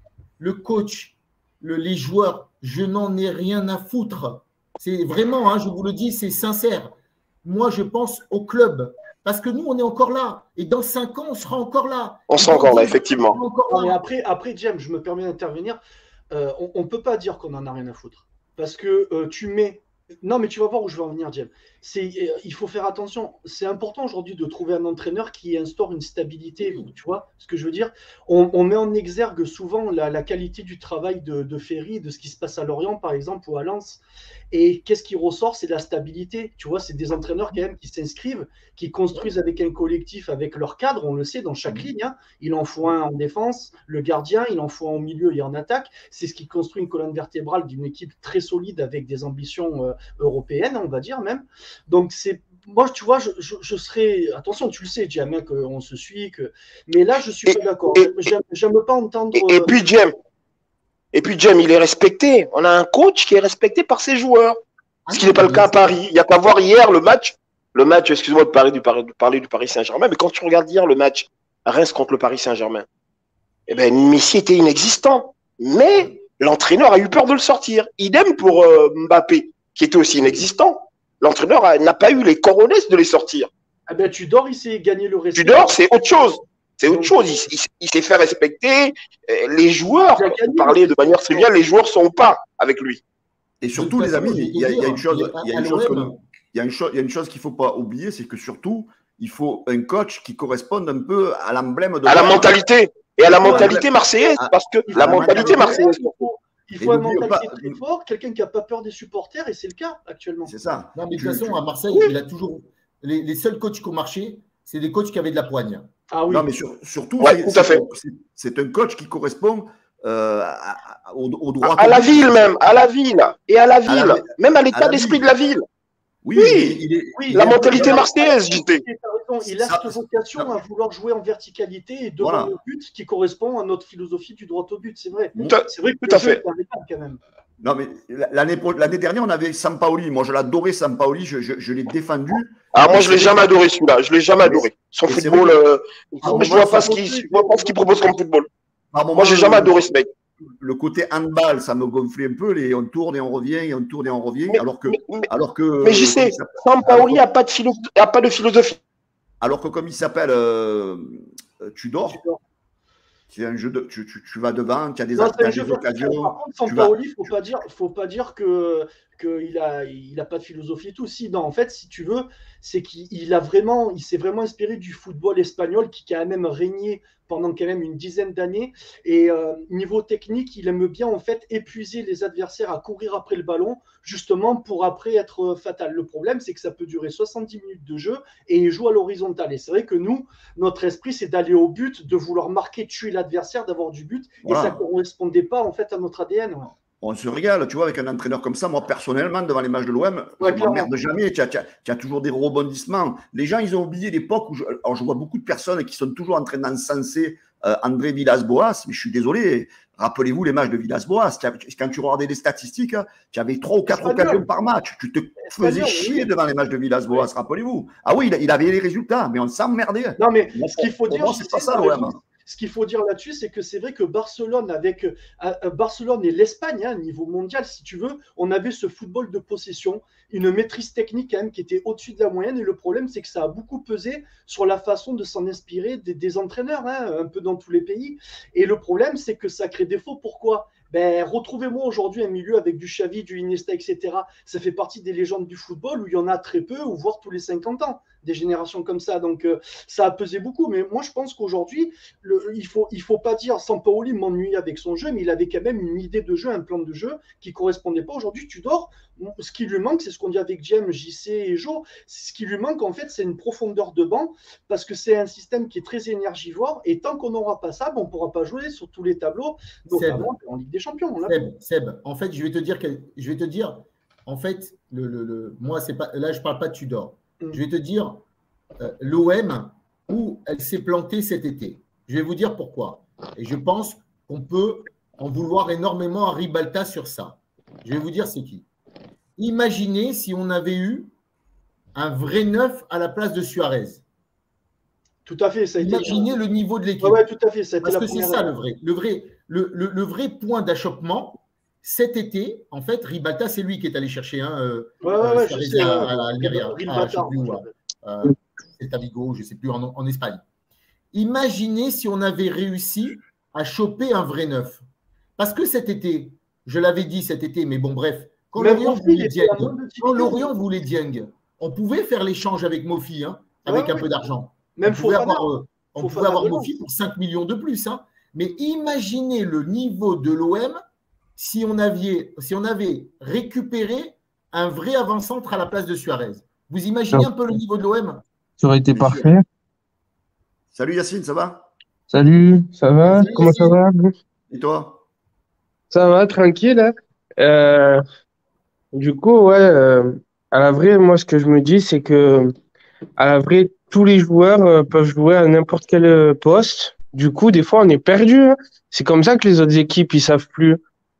le coach, le, les joueurs, je n'en ai rien à foutre. C'est vraiment, hein, je vous le dis, c'est sincère. Moi, je pense au club. Parce que nous, on est encore là. Et dans cinq ans, on sera encore là. On sera encore là, effectivement. Encore là. Non, mais après, après, James, je me permets d'intervenir. Euh, on ne peut pas dire qu'on n'en a rien à foutre. Parce que euh, tu mets. Non, mais tu vas voir où je veux en venir, James. C'est, euh, il faut faire attention. C'est important aujourd'hui de trouver un entraîneur qui instaure une stabilité. Tu vois ce que je veux dire? on, on met en exergue souvent la, la qualité du travail de, de Ferry, de ce qui se passe à Lorient, par exemple, ou à Lens. Et qu'est-ce qui ressort? C'est de la stabilité. Tu vois, c'est des entraîneurs quand même qui s'inscrivent, qui construisent avec un collectif, avec leur cadre. On le sait, dans chaque ligne, hein. Il en faut un en défense, le gardien, il en faut un au milieu et en attaque. C'est ce qui construit une colonne vertébrale d'une équipe très solide avec des ambitions euh, européennes, on va dire même. Donc, c'est moi, tu vois, je, je, je serais. Attention, tu le sais, Jam, hein, qu'on se suit. Que... Mais là, je suis et, pas d'accord. Et, J'aime, j'aime pas entendre. Et, et puis, Jam, et puis, Jam, il est respecté. On a un coach qui est respecté par ses joueurs. Ce qui n'est pas le cas à Paris. Il n'y a qu'à voir hier le match. Le match, excuse-moi de parler du, de parler du Paris Saint-Germain, mais quand tu regardes hier le match Reims contre le Paris Saint-Germain, eh ben, Messi était inexistant. Mais l'entraîneur a eu peur de le sortir. Idem pour euh, Mbappé, qui était aussi inexistant. L'entraîneur n'a pas eu les coronets de les sortir. Ah ben, Tudor, il s'est gagné le respect. Tudor, c'est autre chose. C'est autre chose. Il, il, il s'est fait respecter. Les joueurs, pour parler de manière triviale, les joueurs sont pas avec lui. Et surtout, les amis, il y, a, il y a une chose, il y a une chose, il y a une chose, il y a une chose qu'il faut pas oublier, c'est que surtout, il faut un coach qui corresponde un peu à l'emblème de. À la mentalité et à la mentalité marseillaise, parce que la mentalité marseillaise. Il faut un mentalité très fort, quelqu'un qui n'a pas peur des supporters, et c'est le cas actuellement. C'est ça. Non, mais de toute façon, à Marseille, oui. il a toujours. Les, les seuls coachs qui ont marché, c'est des coachs qui avaient de la poigne. Ah oui. Non, mais sur, surtout, ouais, tout à fait. C'est un coach qui correspond euh, à, à, au, au droit. À, à la ville même, à la ville, et à la ville, à la, même à l'état d'esprit de la ville. Oui, oui, il est, oui la mentalité marseillaise, J T. Il a cette vocation à vouloir jouer en verticalité et devant voilà. le but qui correspond à notre philosophie du droit au but, c'est vrai. C'est vrai que tout à fait. Quand même. Non, mais l'année dernière, on avait Sampaoli. Moi, je l'adorais, Sampaoli. Je, je, je l'ai défendu. Ah, moi, je ne l'ai jamais adoré, celui-là. Je ne l'ai jamais adoré. Son football, euh, ah, je ne vois pas ce qu'il propose comme football. Moi, je n'ai jamais adoré ce mec. Le côté handball, ça me gonflait un peu. Les, on tourne et on revient, et on tourne et on revient. Mais, alors que. Mais, alors que, mais je sais, Sampaoli n'a pas, pas de philosophie. Alors que, comme il s'appelle euh, Tudor. Tudor. C'est un jeu de, tu, tu, tu vas devant, tu as des, non, as des occasions. Par contre, Sampaoli, il ne faut pas dire, faut pas dire que qu'il a, il a pas de philosophie et tout. Si, non, en fait, si tu veux, c'est qu'il a vraiment, il s'est vraiment inspiré du football espagnol qui, qui a même régné pendant quand même une dizaine d'années. Et euh, niveau technique, il aime bien en fait épuiser les adversaires à courir après le ballon, justement pour après être fatal. Le problème, c'est que ça peut durer soixante-dix minutes de jeu et il joue à l'horizontale. Et c'est vrai que nous, notre esprit, c'est d'aller au but, de vouloir marquer, tuer l'adversaire, d'avoir du but. Voilà. Et ça ne correspondait pas en fait à notre A D N. Ouais. On se régale, tu vois, avec un entraîneur comme ça. Moi, personnellement, devant les matchs de l'O M, ouais, je ne m'emmerde jamais. Tu as, tu, as, tu as toujours des rebondissements. Les gens, ils ont oublié l'époque où je, alors je vois beaucoup de personnes qui sont toujours en train d'encenser euh, André Villas-Boas. Mais je suis désolé. Rappelez-vous les matchs de Villas-Boas. Quand tu regardais les statistiques, tu avais trois ou quatre occasions par match. Tu te faisais bien, chier oui. devant les matchs de Villas-Boas, oui. rappelez-vous. Ah oui, il, il avait les résultats, mais on s'emmerdait. Non, mais ce qu'il faut dire, c'est pas ça l'O M. Ce qu'il faut dire là-dessus, c'est que c'est vrai que Barcelone, avec euh, Barcelone et l'Espagne, hein, niveau mondial, si tu veux, on avait ce football de possession, une maîtrise technique quand même qui était au-dessus de la moyenne. Et le problème, c'est que ça a beaucoup pesé sur la façon de s'en inspirer des, des entraîneurs, hein, un peu dans tous les pays. Et le problème, c'est que ça crée défaut. Pourquoi ? Ben, retrouvez-moi aujourd'hui un milieu avec du Xavi, du Iniesta, et cetera. Ça fait partie des légendes du football où il y en a très peu, ou voire tous les cinquante ans, des générations comme ça. Donc, euh, ça a pesé beaucoup. Mais moi, je pense qu'aujourd'hui, le, il ne faut, il faut pas dire Sampaoli m'ennuie avec son jeu, mais il avait quand même une idée de jeu, un plan de jeu qui ne correspondait pas. Aujourd'hui, Tudor, ce qui lui manque, c'est ce qu'on dit avec James, J C et Joe. Ce qui lui manque, en fait, c'est une profondeur de banc parce que c'est un système qui est très énergivore. Et tant qu'on n'aura pas ça, ben, on ne pourra pas jouer sur tous les tableaux, notamment en Ligue des Champions. Champions. On l'a Seb, Seb, en fait, je vais te dire, que, je vais te dire en fait, le, le, le, moi, c'est pas, là, je ne parle pas de Tudor. Mm. Je vais te dire euh, l'O M où elle s'est plantée cet été. Je vais vous dire pourquoi. Et je pense qu'on peut en vouloir énormément à Ribalta sur ça. Je vais vous dire c'est qui. Imaginez si on avait eu un vrai neuf à la place de Suarez. Tout à fait. Ça a Imaginez été... le niveau de l'équipe. Ouais, ouais, tout à fait. Ça a été Parce la que c'est ça le vrai. Le vrai, le, le, le vrai point d'achoppement, cet été, en fait, Ribalta, c'est lui qui est allé chercher hein, euh, ouais, ouais, ouais, Suarez sais, à, ouais, à Almeria. Ribalta, Ah, je sais euh, c'est à Vigo, je ne sais plus, en, en Espagne. Imaginez si on avait réussi à choper un vrai neuf. Parce que cet été, je l'avais dit cet été, mais bon, bref, quand Lorient voulait Dieng, quand Lorient voulait Dieng, on pouvait faire l'échange avec Mofi, hein, avec ouais, un ouais. peu d'argent. Même on pouvait Fofana, avoir, euh, on pouvait avoir Mofi pour cinq millions de plus. Hein. Mais imaginez le niveau de l'O M si on avait, si on avait récupéré un vrai avant-centre à la place de Suarez. Vous imaginez un peu le niveau de l'O M? Ça aurait été parfait. Salut Yacine, ça va? Salut, ça va? Salut, comment Yacine. Ça va? Et toi? Ça va, tranquille. Hein euh, du coup, ouais, euh, à la vraie, moi, ce que je me dis, c'est que à la vraie, tous les joueurs euh, peuvent jouer à n'importe quel poste. Du coup, des fois, on est perdu. Hein. C'est comme ça que les autres équipes, ils savent plus.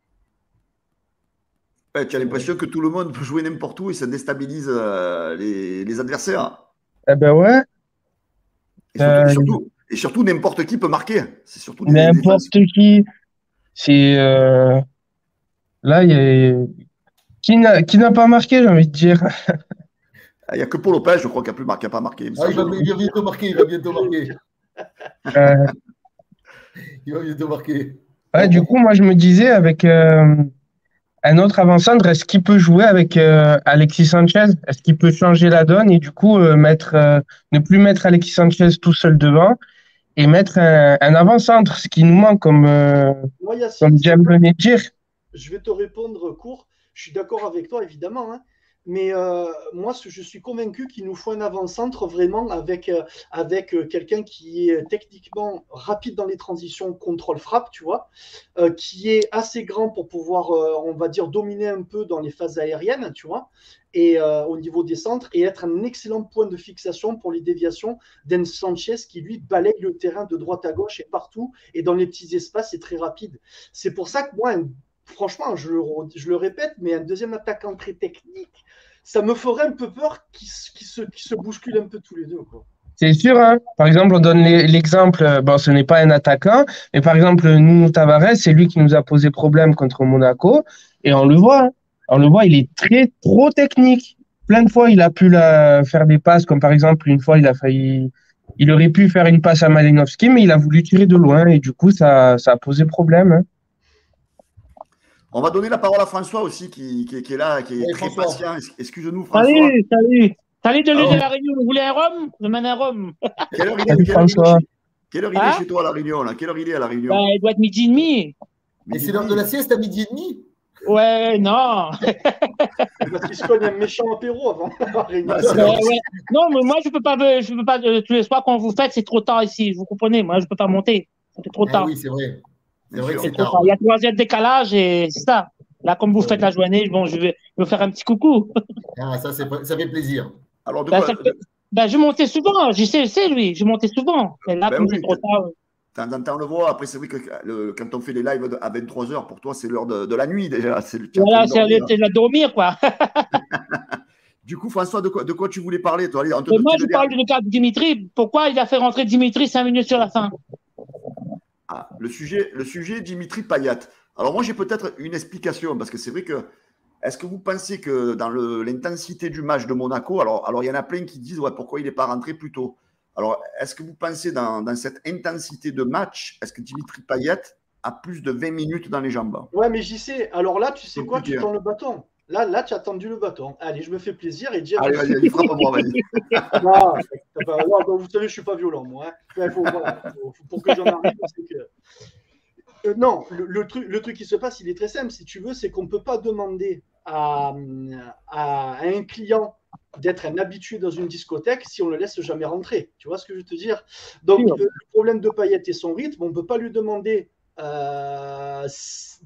Ouais, tu as l'impression que tout le monde peut jouer n'importe où et ça déstabilise euh, les, les adversaires. Eh ben ouais. Et surtout, euh, et surtout, et surtout n'importe qui peut marquer. C'est surtout n'importe qui. C'est euh... là, il y a qui n'a qui n'a pas marqué, j'ai envie de dire. Il n'y a que Paul Lopez, je crois, qui n'a plus marqué, pas marqué. Ah, il, va, il va bientôt marquer, il va bientôt marquer. Euh... il va bientôt marquer. Ouais, du coup, moi, je me disais avec euh, un autre avant-centre, est-ce qu'il peut jouer avec euh, Alexis Sanchez? Est-ce qu'il peut changer la donne et du coup euh, mettre, euh, ne plus mettre Alexis Sanchez tout seul devant et mettre un, un avant-centre, ce qui nous manque, comme, euh, ouais, Yacine, comme James venait de dire. Je vais te répondre court. Je suis d'accord avec toi, évidemment. Hein. Mais euh, moi, je suis convaincu qu'il nous faut un avant-centre vraiment avec, euh, avec euh, quelqu'un qui est techniquement rapide dans les transitions, contrôle-frappe, tu vois, euh, qui est assez grand pour pouvoir, euh, on va dire, dominer un peu dans les phases aériennes, tu vois, et euh, au niveau des centres, et être un excellent point de fixation pour les déviations d'un Sanchez qui, lui, balaye le terrain de droite à gauche et partout, et dans les petits espaces, c'est très rapide. C'est pour ça que moi, un franchement, je, je le répète, mais un deuxième attaquant très technique, ça me ferait un peu peur qu'il qu se, qu se bousculent un peu tous les deux. C'est sûr. Hein. Par exemple, on donne l'exemple, bon, ce n'est pas un attaquant, mais par exemple, Nuno Tavares, c'est lui qui nous a posé problème contre Monaco, et on le voit. Hein. On le voit, il est très, trop technique. Plein de fois, il a pu la, faire des passes, comme par exemple, une fois, il a failli, il aurait pu faire une passe à Malinowski, mais il a voulu tirer de loin, et du coup, ça, ça a posé problème. Hein. On va donner la parole à François aussi, qui, qui, qui est là, qui est oui, très François. patient. Excuse-nous, François. Salut, salut. Salut de l'île de la Réunion. Vous voulez un rhum? Je mène un rhum. Quelle heure il est, quelle heure il est, quelle heure il est hein? chez toi à La Réunion là? Quelle heure il est à La Réunion? Bah, il doit être midi et demi. Mais c'est l'heure de la sieste à midi et demi? Ouais, non. Parce qu'il se cogne un méchant apéro avant. Ah, ouais, ouais. Non, mais moi, je ne peux pas, je peux pas euh, tous les soirs quand vous faites, c'est trop tard ici. Vous comprenez? Moi, je ne peux pas monter. C'est trop tard. Ah oui, c'est vrai. C'est vrai que c'est trop tard. Il y a trois heures de décalage et c'est ça. Là, comme vous faites la journée, bon, je vais vous faire un petit coucou. Ah, ça, ça fait plaisir. Alors, de bah, quoi... fait... bah, je montais souvent, je sais, je sais, lui, je montais souvent. Mais là, ben comme oui, c'est trop tard. De temps en temps, on le voit. Après, c'est vrai que le, quand on fait les lives à vingt-trois heures, pour toi, c'est l'heure de, de la nuit déjà. Voilà, c'est l'heure de dormir, quoi. Du coup, François, de quoi, de quoi tu voulais parler toi? Te, moi, je parle du cas de Dimitri. Pourquoi il a fait rentrer Dimitri cinq minutes sur la fin? Ah, le sujet, le sujet Dimitri Payet. Alors moi, j'ai peut-être une explication, parce que c'est vrai que, est-ce que vous pensez que dans l'intensité du match de Monaco, alors, alors il y en a plein qui disent, ouais, pourquoi il n'est pas rentré plus tôt? Alors, est-ce que vous pensez dans, dans cette intensité de match, est-ce que Dimitri Payet a plus de vingt minutes dans les jambes? Ouais, mais j'y sais. Alors là, tu sais quoi, tu tends le bâton. Là, là, tu as tendu le bâton. Allez, je me fais plaisir et dire. Allez, vas-y, frappe-moi, vas-y. Non, non, vous savez, je ne suis pas violent, moi. Hein. Il faut, voilà, faut, faut, pour que j'en arrive, parce que. Euh, non, le, le, truc, le truc qui se passe, il est très simple. Si tu veux, c'est qu'on ne peut pas demander à, à, à un client d'être un habitué dans une discothèque si on ne le laisse jamais rentrer. Tu vois ce que je veux te dire? Donc, oui. le problème de Payet et son rythme, on ne peut pas lui demander euh,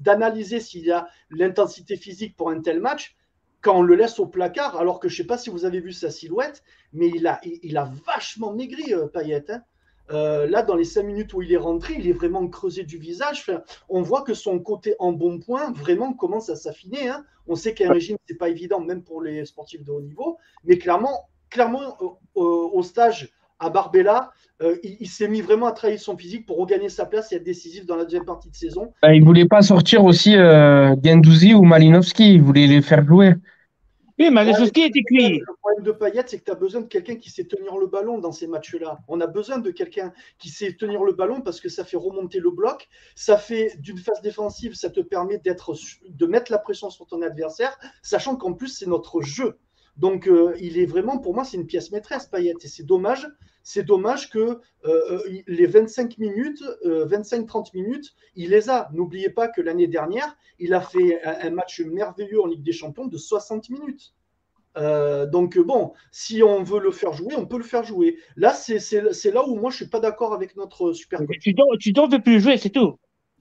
d'analyser s'il y a l'intensité physique pour un tel match quand on le laisse au placard, alors que je ne sais pas si vous avez vu sa silhouette, mais il a, il, il a vachement maigri, euh, Payet. Hein. Euh, là, dans les cinq minutes où il est rentré, il est vraiment creusé du visage. Enfin, on voit que son côté en bon point vraiment commence à s'affiner. Hein. On sait qu'un régime, ce n'est pas évident, même pour les sportifs de haut niveau. Mais clairement, clairement euh, euh, au stage à Barbella, euh, il, il s'est mis vraiment à travailler son physique pour regagner sa place et être décisif dans la deuxième partie de saison. Bah, il ne voulait pas sortir aussi euh, Guendouzi ou Malinowski. Il voulait les faire jouer. Oui, Malinowski était cuit. Le problème de Payet, c'est que tu as besoin de quelqu'un qui sait tenir le ballon dans ces matchs-là. On a besoin de quelqu'un qui sait tenir le ballon parce que ça fait remonter le bloc. Ça fait d'une phase défensive, ça te permet d'être, de mettre la pression sur ton adversaire, sachant qu'en plus, c'est notre jeu. Donc, euh, il est vraiment, pour moi, c'est une pièce maîtresse, Payet. Et c'est dommage, c'est dommage que euh, les vingt-cinq minutes, euh, vingt-cinq trente minutes, il les a. N'oubliez pas que l'année dernière, il a fait un, un match merveilleux en Ligue des Champions de soixante minutes. Euh, donc, bon, si on veut le faire jouer, on peut le faire jouer. Là, c'est, c'est, c'est là où moi, je ne suis pas d'accord avec notre super coach. Tu ne veux plus jouer, c'est tout.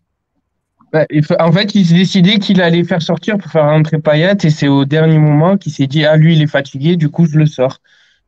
Bah, en fait, il s'est décidé qu'il allait faire sortir pour faire rentrer Payet et c'est au dernier moment qu'il s'est dit ah lui il est fatigué, du coup je le sors.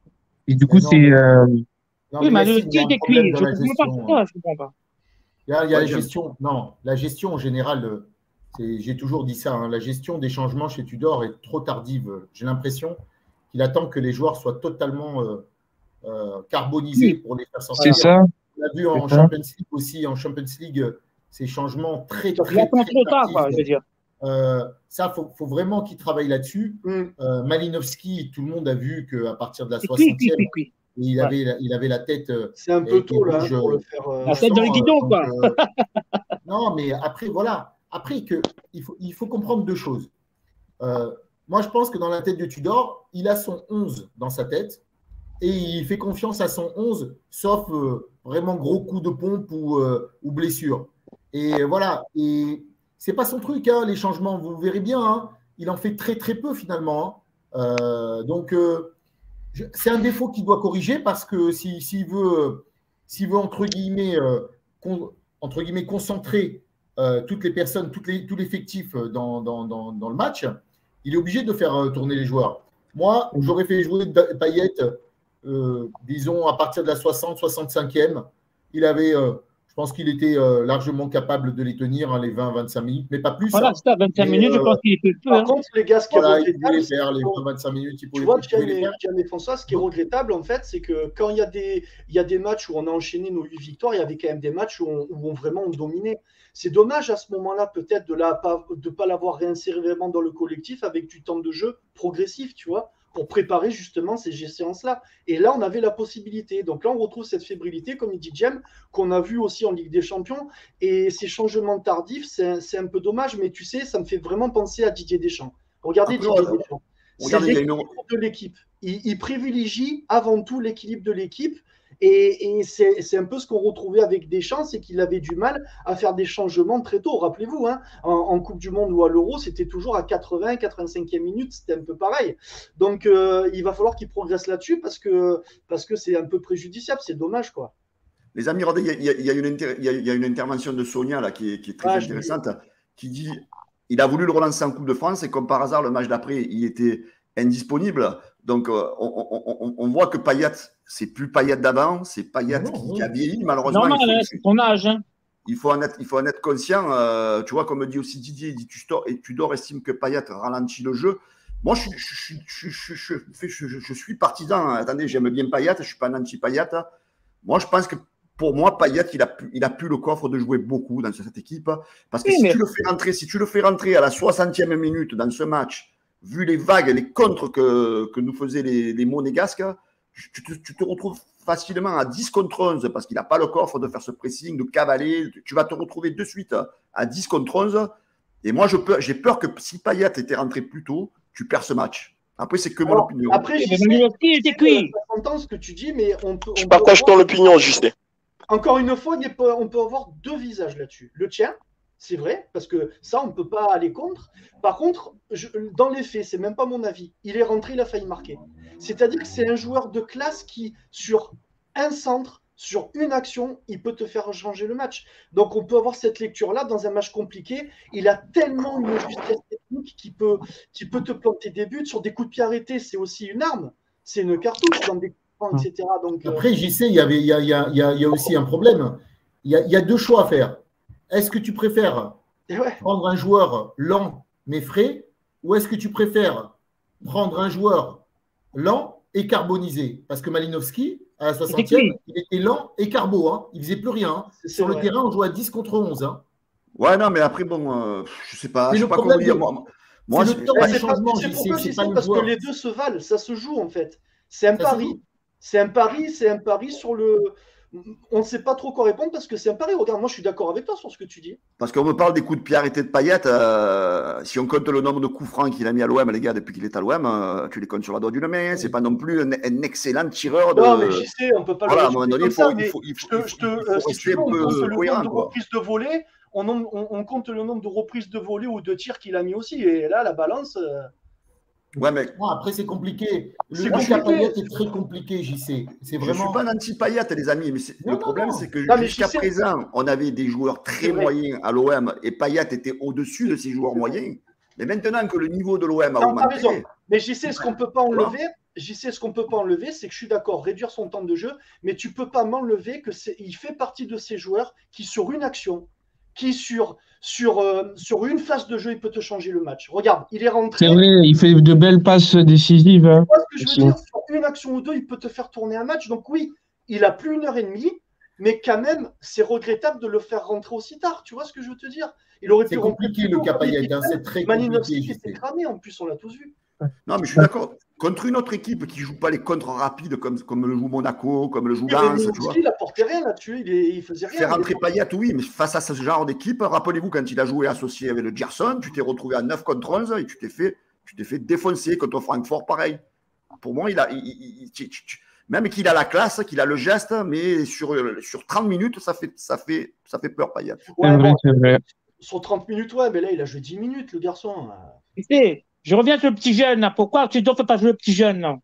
Et du coup Mais non, c'est. mais- euh, Non, Oui, mais mais Yacine, le il y a style un des problème cuits, dans je la ne comprends pas gestion. pourquoi, je ne comprends pas. Il y a, il y a Ouais, la j'aime. gestion. Non, la gestion en général, euh, c'est- j'ai toujours dit ça, hein, la gestion des changements chez Tudor est trop tardive. J'ai l'impression qu'il attend que les joueurs soient totalement euh, euh, carbonisés Oui. pour les faire C'est sortir. ça. On a vu en C'est ça. Champions League aussi, en Champions League, euh, ces changements très, Donc, il très, attend très trop tard, quoi, tardifs. je veux dire. Euh, ça, il faut, faut vraiment qu'ils travaillent là-dessus. Mm. Euh, Malinowski, tout le monde a vu qu'à partir de la C'est cuit, cuit, soixantième, cuit, cuit. il Ouais. avait, la- il avait la tête euh, C'est un et- peu et tôt, là, hein, rouge, pour le euh, faire. euh, La tête dans le sang, guidon, euh, quoi. donc, euh, non, mais après, voilà. Après, que, il, faut, il faut comprendre deux choses. Euh, moi, je pense que dans la tête de Tudor, il a son onze dans sa tête et il fait confiance à son onze, sauf euh, vraiment gros coup de pompe ou, euh, ou blessure. Et voilà. Et c'est pas son truc, hein, les changements. Vous verrez bien, hein, il en fait très, très peu finalement. hein. Euh, donc, euh, je- c'est un défaut qu'il doit corriger parce que si- s'il veut, s'il veut entre guillemets, euh, con- entre guillemets concentrer euh, toutes les personnes, toutes les, tout l'effectif dans, dans, dans, dans le match, il est obligé de faire euh, tourner les joueurs. Moi, j'aurais fait jouer Da- Payet, euh, disons, à partir de la soixante, soixante-cinquième. Il avait, euh, je pense qu'il était euh, largement capable de les tenir, hein, les vingt, vingt-cinq minutes, mais pas plus. Voilà, hein. c'est ça, vingt-cinq Mais, minutes, je euh, pense qu'il est peu. peu, Par hein. contre, les gars, ce qui est Voilà, il pouvait regrettable, les c'est faire, les que- vingt, vingt-cinq minutes, il Tu pouvait, vois, il pouvait les Jam et, faire. Jam et François, ce qui est regrettable, en fait, c'est que quand il y a des, il y a des matchs où on a enchaîné nos huit victoires, il y avait quand même des matchs où on, où on vraiment on dominait. C'est dommage à ce moment-là, peut-être, de ne pas, de pas l'avoir réinséré vraiment dans le collectif avec du temps de jeu progressif, tu vois, pour préparer justement ces séances-là. Et là, on avait la possibilité. Donc là, on retrouve cette fébrilité, comme il dit Jem, qu'on a vu aussi en Ligue des Champions. Et ces changements tardifs, c'est, c'est un peu dommage, mais tu sais, ça me fait vraiment penser à Didier Deschamps. Regardez Après, Didier ouais, Deschamps. C'est regardez, il y a une- l'équilibre de l'équipe. Il, il privilégie avant tout l'équilibre de l'équipe. Et, et c'est, c'est un peu ce qu'on retrouvait avec Deschamps, c'est qu'il avait du mal à faire des changements très tôt. Rappelez-vous, hein, en, en Coupe du Monde ou à l'Euro, c'était toujours à quatre-vingts, quatre-vingt-cinquième minute, c'était un peu pareil. Donc, euh, il va falloir qu'il progresse là-dessus parce que, parce que c'est un peu préjudiciable, c'est dommage, quoi. Les amis, regardez, il y a, il y a- il y a une inter- il y a- il y a une intervention de Sonia là, qui, est, qui est très Ah, je intéressante, qui dit il a voulu le relancer en Coupe de France et comme par hasard, le match d'après, il était indisponible. Donc, euh, on, on- on- on voit que Payet, c'est plus Payet d'avant, c'est Payet Non, qui, oui. qui a vieilli, malheureusement. Normal, il, hein, faut, c'est ton âge. Hein. il faut en être, il faut en être conscient. euh, tu vois, comme dit aussi Didier, il dit Tudor, et Tudor estime que Payet ralentit le jeu. Moi, je, je, je, je, je, je, je- je- je suis partisan. Attendez, j'aime bien Payet, je ne suis pas un anti-Payet. Moi, je pense que pour moi, Payet, il a, pu, il a pu le coffre de jouer beaucoup dans cette équipe. Parce que Oui, si, mais- tu le fais rentrer, si tu le fais rentrer à la soixantième minute dans ce match, vu les vagues, les contres que, que nous faisaient les, les Monégasques, tu te, tu te retrouves facilement à dix contre onze parce qu'il n'a pas le coffre de faire ce pressing, de cavaler. Tu vas te retrouver de suite à dix contre onze. Et moi, je peux, j'ai peur que si Payet était rentré plus tôt, tu perds ce match. Après, c'est que mon Alors, opinion. après, Mais j'y sais, Malinowski était cuit. ça s'entend ce que tu dis, mais on peut. Je on peut partage avoir- ton opinion, J C. Encore une fois, il peut- on peut avoir deux visages là-dessus. Le tien, c'est vrai, parce que ça, on ne peut pas aller contre. Par contre, je- dans les faits, c'est même pas mon avis. Il est rentré, il a failli marquer. C'est-à-dire que c'est un joueur de classe qui, sur un centre, sur une action, il peut te faire changer le match. Donc, on peut avoir cette lecture-là dans un match compliqué. Il a tellement une justesse technique qui peut, qui peut te planter des buts. Sur des coups de pied arrêtés, c'est aussi une arme. C'est une cartouche dans des coups de poing, et cetera. Donc, euh, Après, J C, il y, avait, il, y a, il, y a, il, y a, il y a aussi un problème. Il y a, il y a deux choix à faire. Est-ce que tu préfères ouais. prendre un joueur lent mais frais, ou est-ce que tu préfères prendre un joueur lent et carbonisé? Parce que Malinowski, à la soixantième, il était lent et carbo. Hein. Il ne faisait plus rien. Hein. Sur le vrai. terrain, on joue à dix contre onze. Hein. Ouais, non, mais après, bon, euh, je ne sais pas. C'est Je le sais pas comment problème dire. de- Moi, moi, c'est je- le temps Ouais, du c'est pas- changement, c'est J C, pourquoi c'est j'y pas sais, le parce joueur. que les deux se valent, ça se joue en fait. C'est un Ça se pari. joue. C'est un pari, c'est un pari sur le. On ne sait pas trop quoi répondre parce que c'est un pari. Regarde, moi je suis d'accord avec toi sur ce que tu dis. Parce qu'on me parle des coups de pied arrêtés de Payet. Euh, si on compte le nombre de coups francs qu'il a mis à l'O M, les gars, depuis qu'il est à l'O M, euh, tu les comptes sur la doigt d'une main. C'est pas non plus un, un excellent tireur de. Non, mais j'y sais, on peut pas Voilà, à un le moment donné, résumer il comme faut, ça, il mais faut, il je faut, te, il faut- je te, il faut euh, si rester tu veux, un on peu compte le cohérent, nombre de quoi. reprises de volée, on, nom- on, on compte le nombre de reprises de volée ou de tirs qu'il a mis aussi. Et là, la balance. euh, Ouais, mais Non, après, c'est compliqué. Le C'est le cas compliqué. Payet est très compliqué, J C. C'est je ne suis vraiment. pas un anti-Payet, les amis. Mais c'est- Non, le non, problème, non. c'est que Non, mais jusqu'à je sais- présent, on avait des joueurs C'est très vrai. moyens à l'O M et Payet était au-dessus de ces joueurs moyens. Mais maintenant que le niveau de l'O M a Non, t'as raison. augmenté, Mais j'y sais ce qu'on peut pas Tu vois enlever. J'y sais ce qu'on peut pas enlever, c'est que je suis d'accord, réduire son temps de jeu, mais tu peux pas m'enlever que c'est, il fait partie de ces joueurs qui sur une action, qui sur sur euh, sur une phase de jeu, il peut te changer le match. Regarde, il est rentré. C'est vrai, il fait de belles passes décisives. Hein, Tu vois ce que je veux aussi. dire? Sur une action ou deux, il peut te faire tourner un match. Donc oui, il a plus une heure et demie, mais quand même, c'est regrettable de le faire rentrer aussi tard. Tu vois ce que je veux te dire? Il aurait C'est pu rentrer compliqué plus le tôt, cas comme il Payet. était Hein. jeune. C'est très Malinowski compliqué, qui J était C. cramé, en plus, on l'a tous vu. non, mais je suis d'accord. Contre une autre équipe qui ne joue pas les contres rapides comme, comme le joue Monaco, comme le joue Et Lens, tu vois. Malinowski, il apportait rien là-dessus, il, est- il faisait rien. Faire Il rentrer était- Payet, oui, mais face à ce genre d'équipe, rappelez-vous quand il a joué associé avec le Gerson, tu t'es retrouvé à neuf contre onze et tu t'es fait, tu t'es fait défoncer contre Francfort, pareil. Pour moi, il a, il- il- il- tu- tu- tu- même qu'il a la classe, qu'il a le geste, mais sur, sur trente minutes, ça fait, ça fait, ça fait peur, Payet. C'est Ouais, vrai, bon, c'est vrai. sur trente minutes, ouais, mais là, il a joué dix minutes, le garçon. Tu sais, je reviens sur le petit jeune. Là. Pourquoi tu ne fais pas jouer le petit jeune là?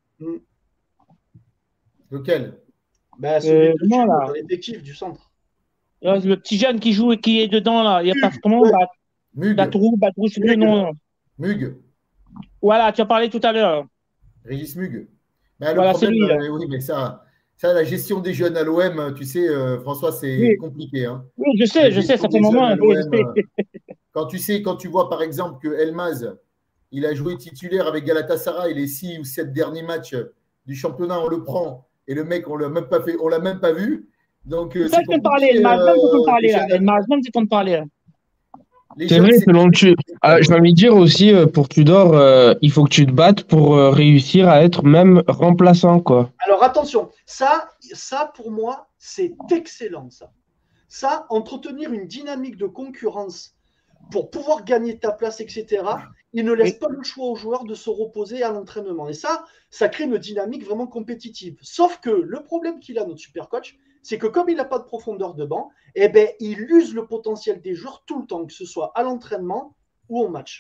Lequel? Ben, celui Euh, de non, là. dans l'effectif du centre. Là, Le petit jeune qui joue et qui est dedans là. Il n'y a pas comment Ouais. Bat- Mug. Batrou, Batrou, je sais plus le nom. là. Mug. Voilà, tu as parlé tout à l'heure. Régis Mug. Ben, le Voilà, c'est problème, lui, là. euh, oui, mais ça, ça, la gestion des jeunes à l'O M, tu sais, euh, François, c'est Oui. compliqué. Hein. Oui, je sais, La je sais, gestion ça fait des un moment. jeunes à hein, oui, je l'O M, sais. euh, Quand tu sais, quand tu vois par exemple que Elmaz, il a joué titulaire avec Galatasaray les six ou sept derniers matchs du championnat, on le prend et le mec, on l'a même pas fait, on l'a même pas vu. Donc euh, Ça, c'est je peux me parler, compliqué. Elmaz, même tu peux me euh, parler les là. jeunes à- Elmaz, même tu peux me parler. là. les C'est jeunes, vrai, c'est selon tu. Ah, j'ai envie de dire aussi, euh, pour Tudor, euh, il faut que tu te battes pour euh, réussir à être même remplaçant, quoi. Alors attention, ça, ça pour moi, c'est excellent ça. Ça, entretenir une dynamique de concurrence pour pouvoir gagner ta place, et cetera, il ne laisse pas le choix aux joueurs de se reposer à l'entraînement. Et ça, ça crée une dynamique vraiment compétitive. Sauf que le problème qu'il a, notre super coach, c'est que comme il n'a pas de profondeur de banc, eh ben, il use le potentiel des joueurs tout le temps, que ce soit à l'entraînement ou au match.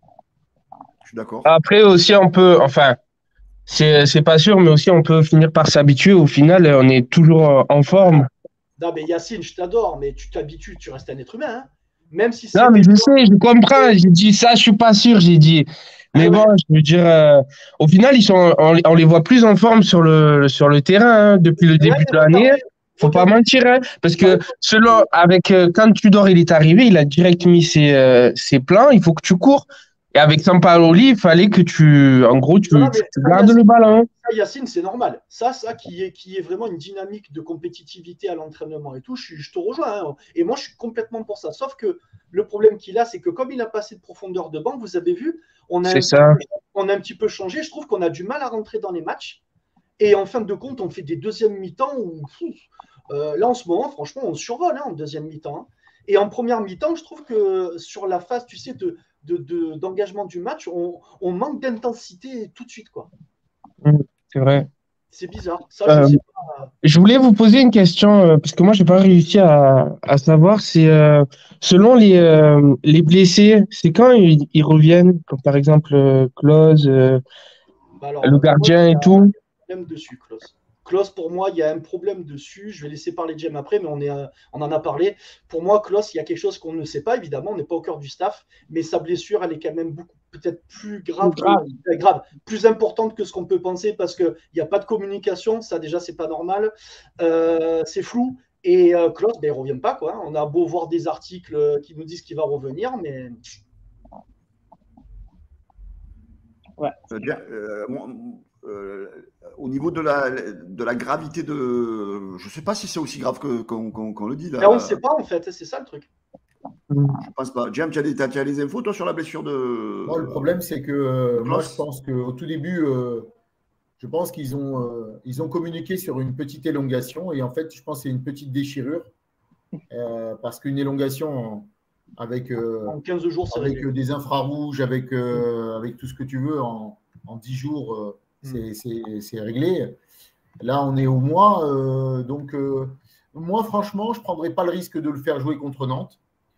Je suis d'accord. Après aussi, on peut, enfin, c'est c'est pas sûr, mais aussi on peut finir par s'habituer. Au final, on est toujours euh, en forme. Non, mais Yacine, je t'adore, mais tu t'habitues, tu restes un être humain. Hein. Même si c'est. Non, mais je sais, je comprends. J'ai dit ça, je suis pas sûr. J'ai dit, mais Ah ouais. bon, je veux dire, euh, au final, ils sont, on, on les voit plus en forme sur le sur le terrain hein, depuis le début de l'année. Faut pas mentir, hein, parce que selon avec euh, quand Tudor il est arrivé, il a direct mis ses euh, ses plans. Il faut que tu cours. Et avec Sampaoli, il fallait que tu, en gros, tu, Non, mais tu ça, gardes Yacine, le ballon. ça, Yacine, c'est normal. Ça, ça qui est, qui est vraiment une dynamique de compétitivité à l'entraînement et tout, je, je te rejoins. Hein. Et moi, je suis complètement pour ça. Sauf que le problème qu'il a, c'est que comme il n'a pas assez de profondeur de banc, vous avez vu, on a, un C'est petit ça. peu, on a un petit peu changé. Je trouve qu'on a du mal à rentrer dans les matchs. Et en fin de compte, on fait des deuxièmes mi-temps où, pff, euh, là, en ce moment, franchement, on survole hein, en deuxième mi-temps. Hein. Et en première mi-temps, je trouve que sur la phase, tu sais, de, de, de, d'engagement du match, on, on manque d'intensité tout de suite, quoi. C'est vrai. C'est bizarre. Ça, Euh, je sais pas. Je voulais vous poser une question, euh, parce que moi, j'ai pas réussi à, à savoir. C'est euh, selon les, euh, les blessés, c'est quand ils, ils reviennent, comme par exemple euh, Klose, euh, Bah alors, le euh, gardien moi, et il y a tout. un problème dessus, Klaus. Klose, pour moi, il y a un problème dessus. Je vais laisser parler Jem après, mais on, est, euh, on en a parlé. Pour moi, Klose, il y a quelque chose qu'on ne sait pas, évidemment. On n'est pas au cœur du staff, mais sa blessure, elle est quand même beaucoup, peut-être plus grave, Plus grave. que- grave, plus importante que ce qu'on peut penser parce qu'il n'y a pas de communication. Ça, déjà, c'est pas normal. Euh, c'est flou. Et euh, Klose, ben, il ne revient pas, quoi. On a beau voir des articles qui nous disent qu'il va revenir, mais. Euh, bien, euh, moi, euh, au niveau de la, de la gravité de. Je ne sais pas si c'est aussi grave que- qu'on qu'on- qu'on le dit. Là. Mais on ne sait pas, en fait. C'est ça le truc. Je pense pas. Jam, tu as, des- t'as- tu as les infos, toi, sur la blessure de. Moi, le problème, c'est que euh, moi, Klose je pense qu'au tout début, euh, je pense qu'ils ont, euh, ils ont communiqué sur une petite élongation. Et en fait, je pense que c'est une petite déchirure. Euh, parce qu'une élongation en- avec, euh, En quinze jours, c'est avec réglé. euh, des infrarouges, avec, euh, avec tout ce que tu veux, en, en dix jours, euh, c'est- c'est c'est réglé. Là, on est au mois. euh, donc, euh, moi, franchement, je ne prendrais pas le risque de le faire jouer contre Nantes.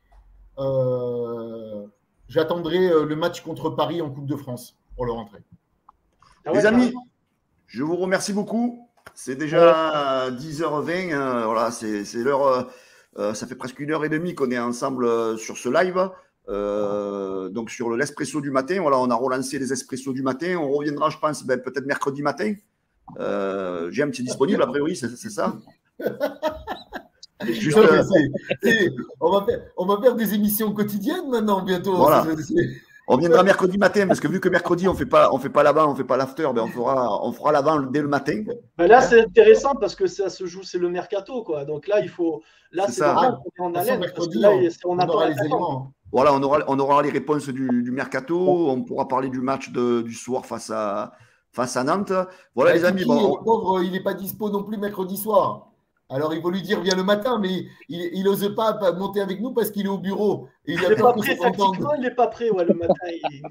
Euh, J'attendrai euh, le match contre Paris en Coupe de France pour le rentrer. Ah ouais, Les amis, carrément. je vous remercie beaucoup. C'est déjà dix heures vingt. euh, voilà, c'est c'est l'heure. euh, euh, ça fait presque une heure et demie qu'on est ensemble euh, sur ce live. euh, donc sur le- l'espresso du matin. Voilà, on a relancé les espressos du matin. On reviendra, je pense, ben, peut-être mercredi matin. Euh, J'aime, c'est disponible a priori, c'est c'est ça. Juste, Non, mais euh, c'est- c'est- on, va faire, on va faire des émissions quotidiennes maintenant, bientôt. Voilà. C'est- c'est- on viendra mercredi matin parce que vu que mercredi on fait pas, on fait pas l'avant, on fait pas l'after, ben on fera, on fera l'avant dès le matin. Ben là, c'est intéressant parce que ça se joue, c'est le mercato, quoi. Donc là, il faut. Là, C'est c'est ça. normal qu'on est en De toute façon, haleine. Parce que mercredi, là, on, il- on on attend aura la les quatorze. éléments. Voilà, on aura, on aura les réponses du, du mercato. On pourra parler du match de- du soir face à, face à Nantes. Voilà, Ah, les amis. Kiki, Bon, le pauvre, il n'est pas dispo non plus mercredi soir. Alors, il faut lui dire viens le matin, mais il n'ose pas pas monter avec nous parce qu'il est au bureau. Et il Il a n'est pas peur qu'on prêt, s'entende. tactiquement, il n'est pas prêt, ouais, le matin. il-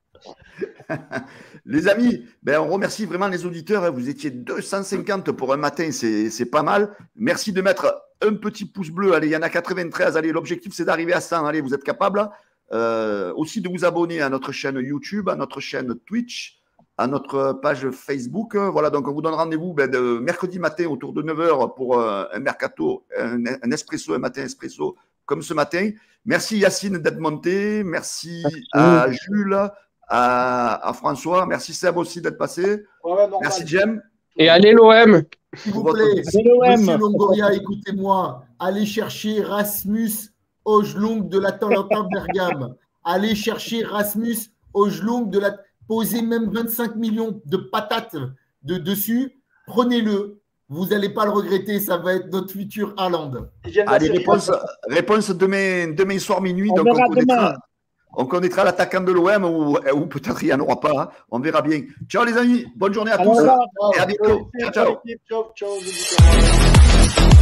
les amis, ben, on remercie vraiment les auditeurs. hein. Vous étiez deux cent cinquante pour un matin, c'est c'est pas mal. Merci de mettre un petit pouce bleu. Allez, il y en a quatre-vingt-treize. Allez, l'objectif, c'est d'arriver à cent. Allez, vous êtes capables. Euh, aussi de vous abonner à notre chaîne YouTube, à notre chaîne Twitch, à notre page Facebook. Voilà, donc on vous donne rendez-vous ben, de mercredi matin autour de neuf heures pour euh, un mercato, un, un espresso, un matin espresso comme ce matin. Merci Yacine d'être monté. Merci à Jules, à, à François. Merci Seb aussi d'être passé. Ouais, ouais, normal. Merci Jem. Et allez l'O M. S'il vous Pour votre plaît, C'est l'O M. Monsieur Longoria, écoutez-moi. Allez chercher Rasmus Højlund de l'Atalanta Bergame. Allez chercher Rasmus Højlund de la. Posez même vingt-cinq millions de patates de dessus. Prenez-le. Vous n'allez pas le regretter. Ça va être notre futur Haaland. Il vient de la Allez, Serie A. réponse, réponse demain, demain soir minuit. On donc verra on connaîtra, demain. on connaîtra l'attaquant de l'O M ou, ou peut-être il n'y en aura pas. hein. On verra bien. Ciao les amis. Bonne journée à Alors, tous. on va- Et à bientôt. Ciao, ciao. Ciao, ciao. ciao, ciao.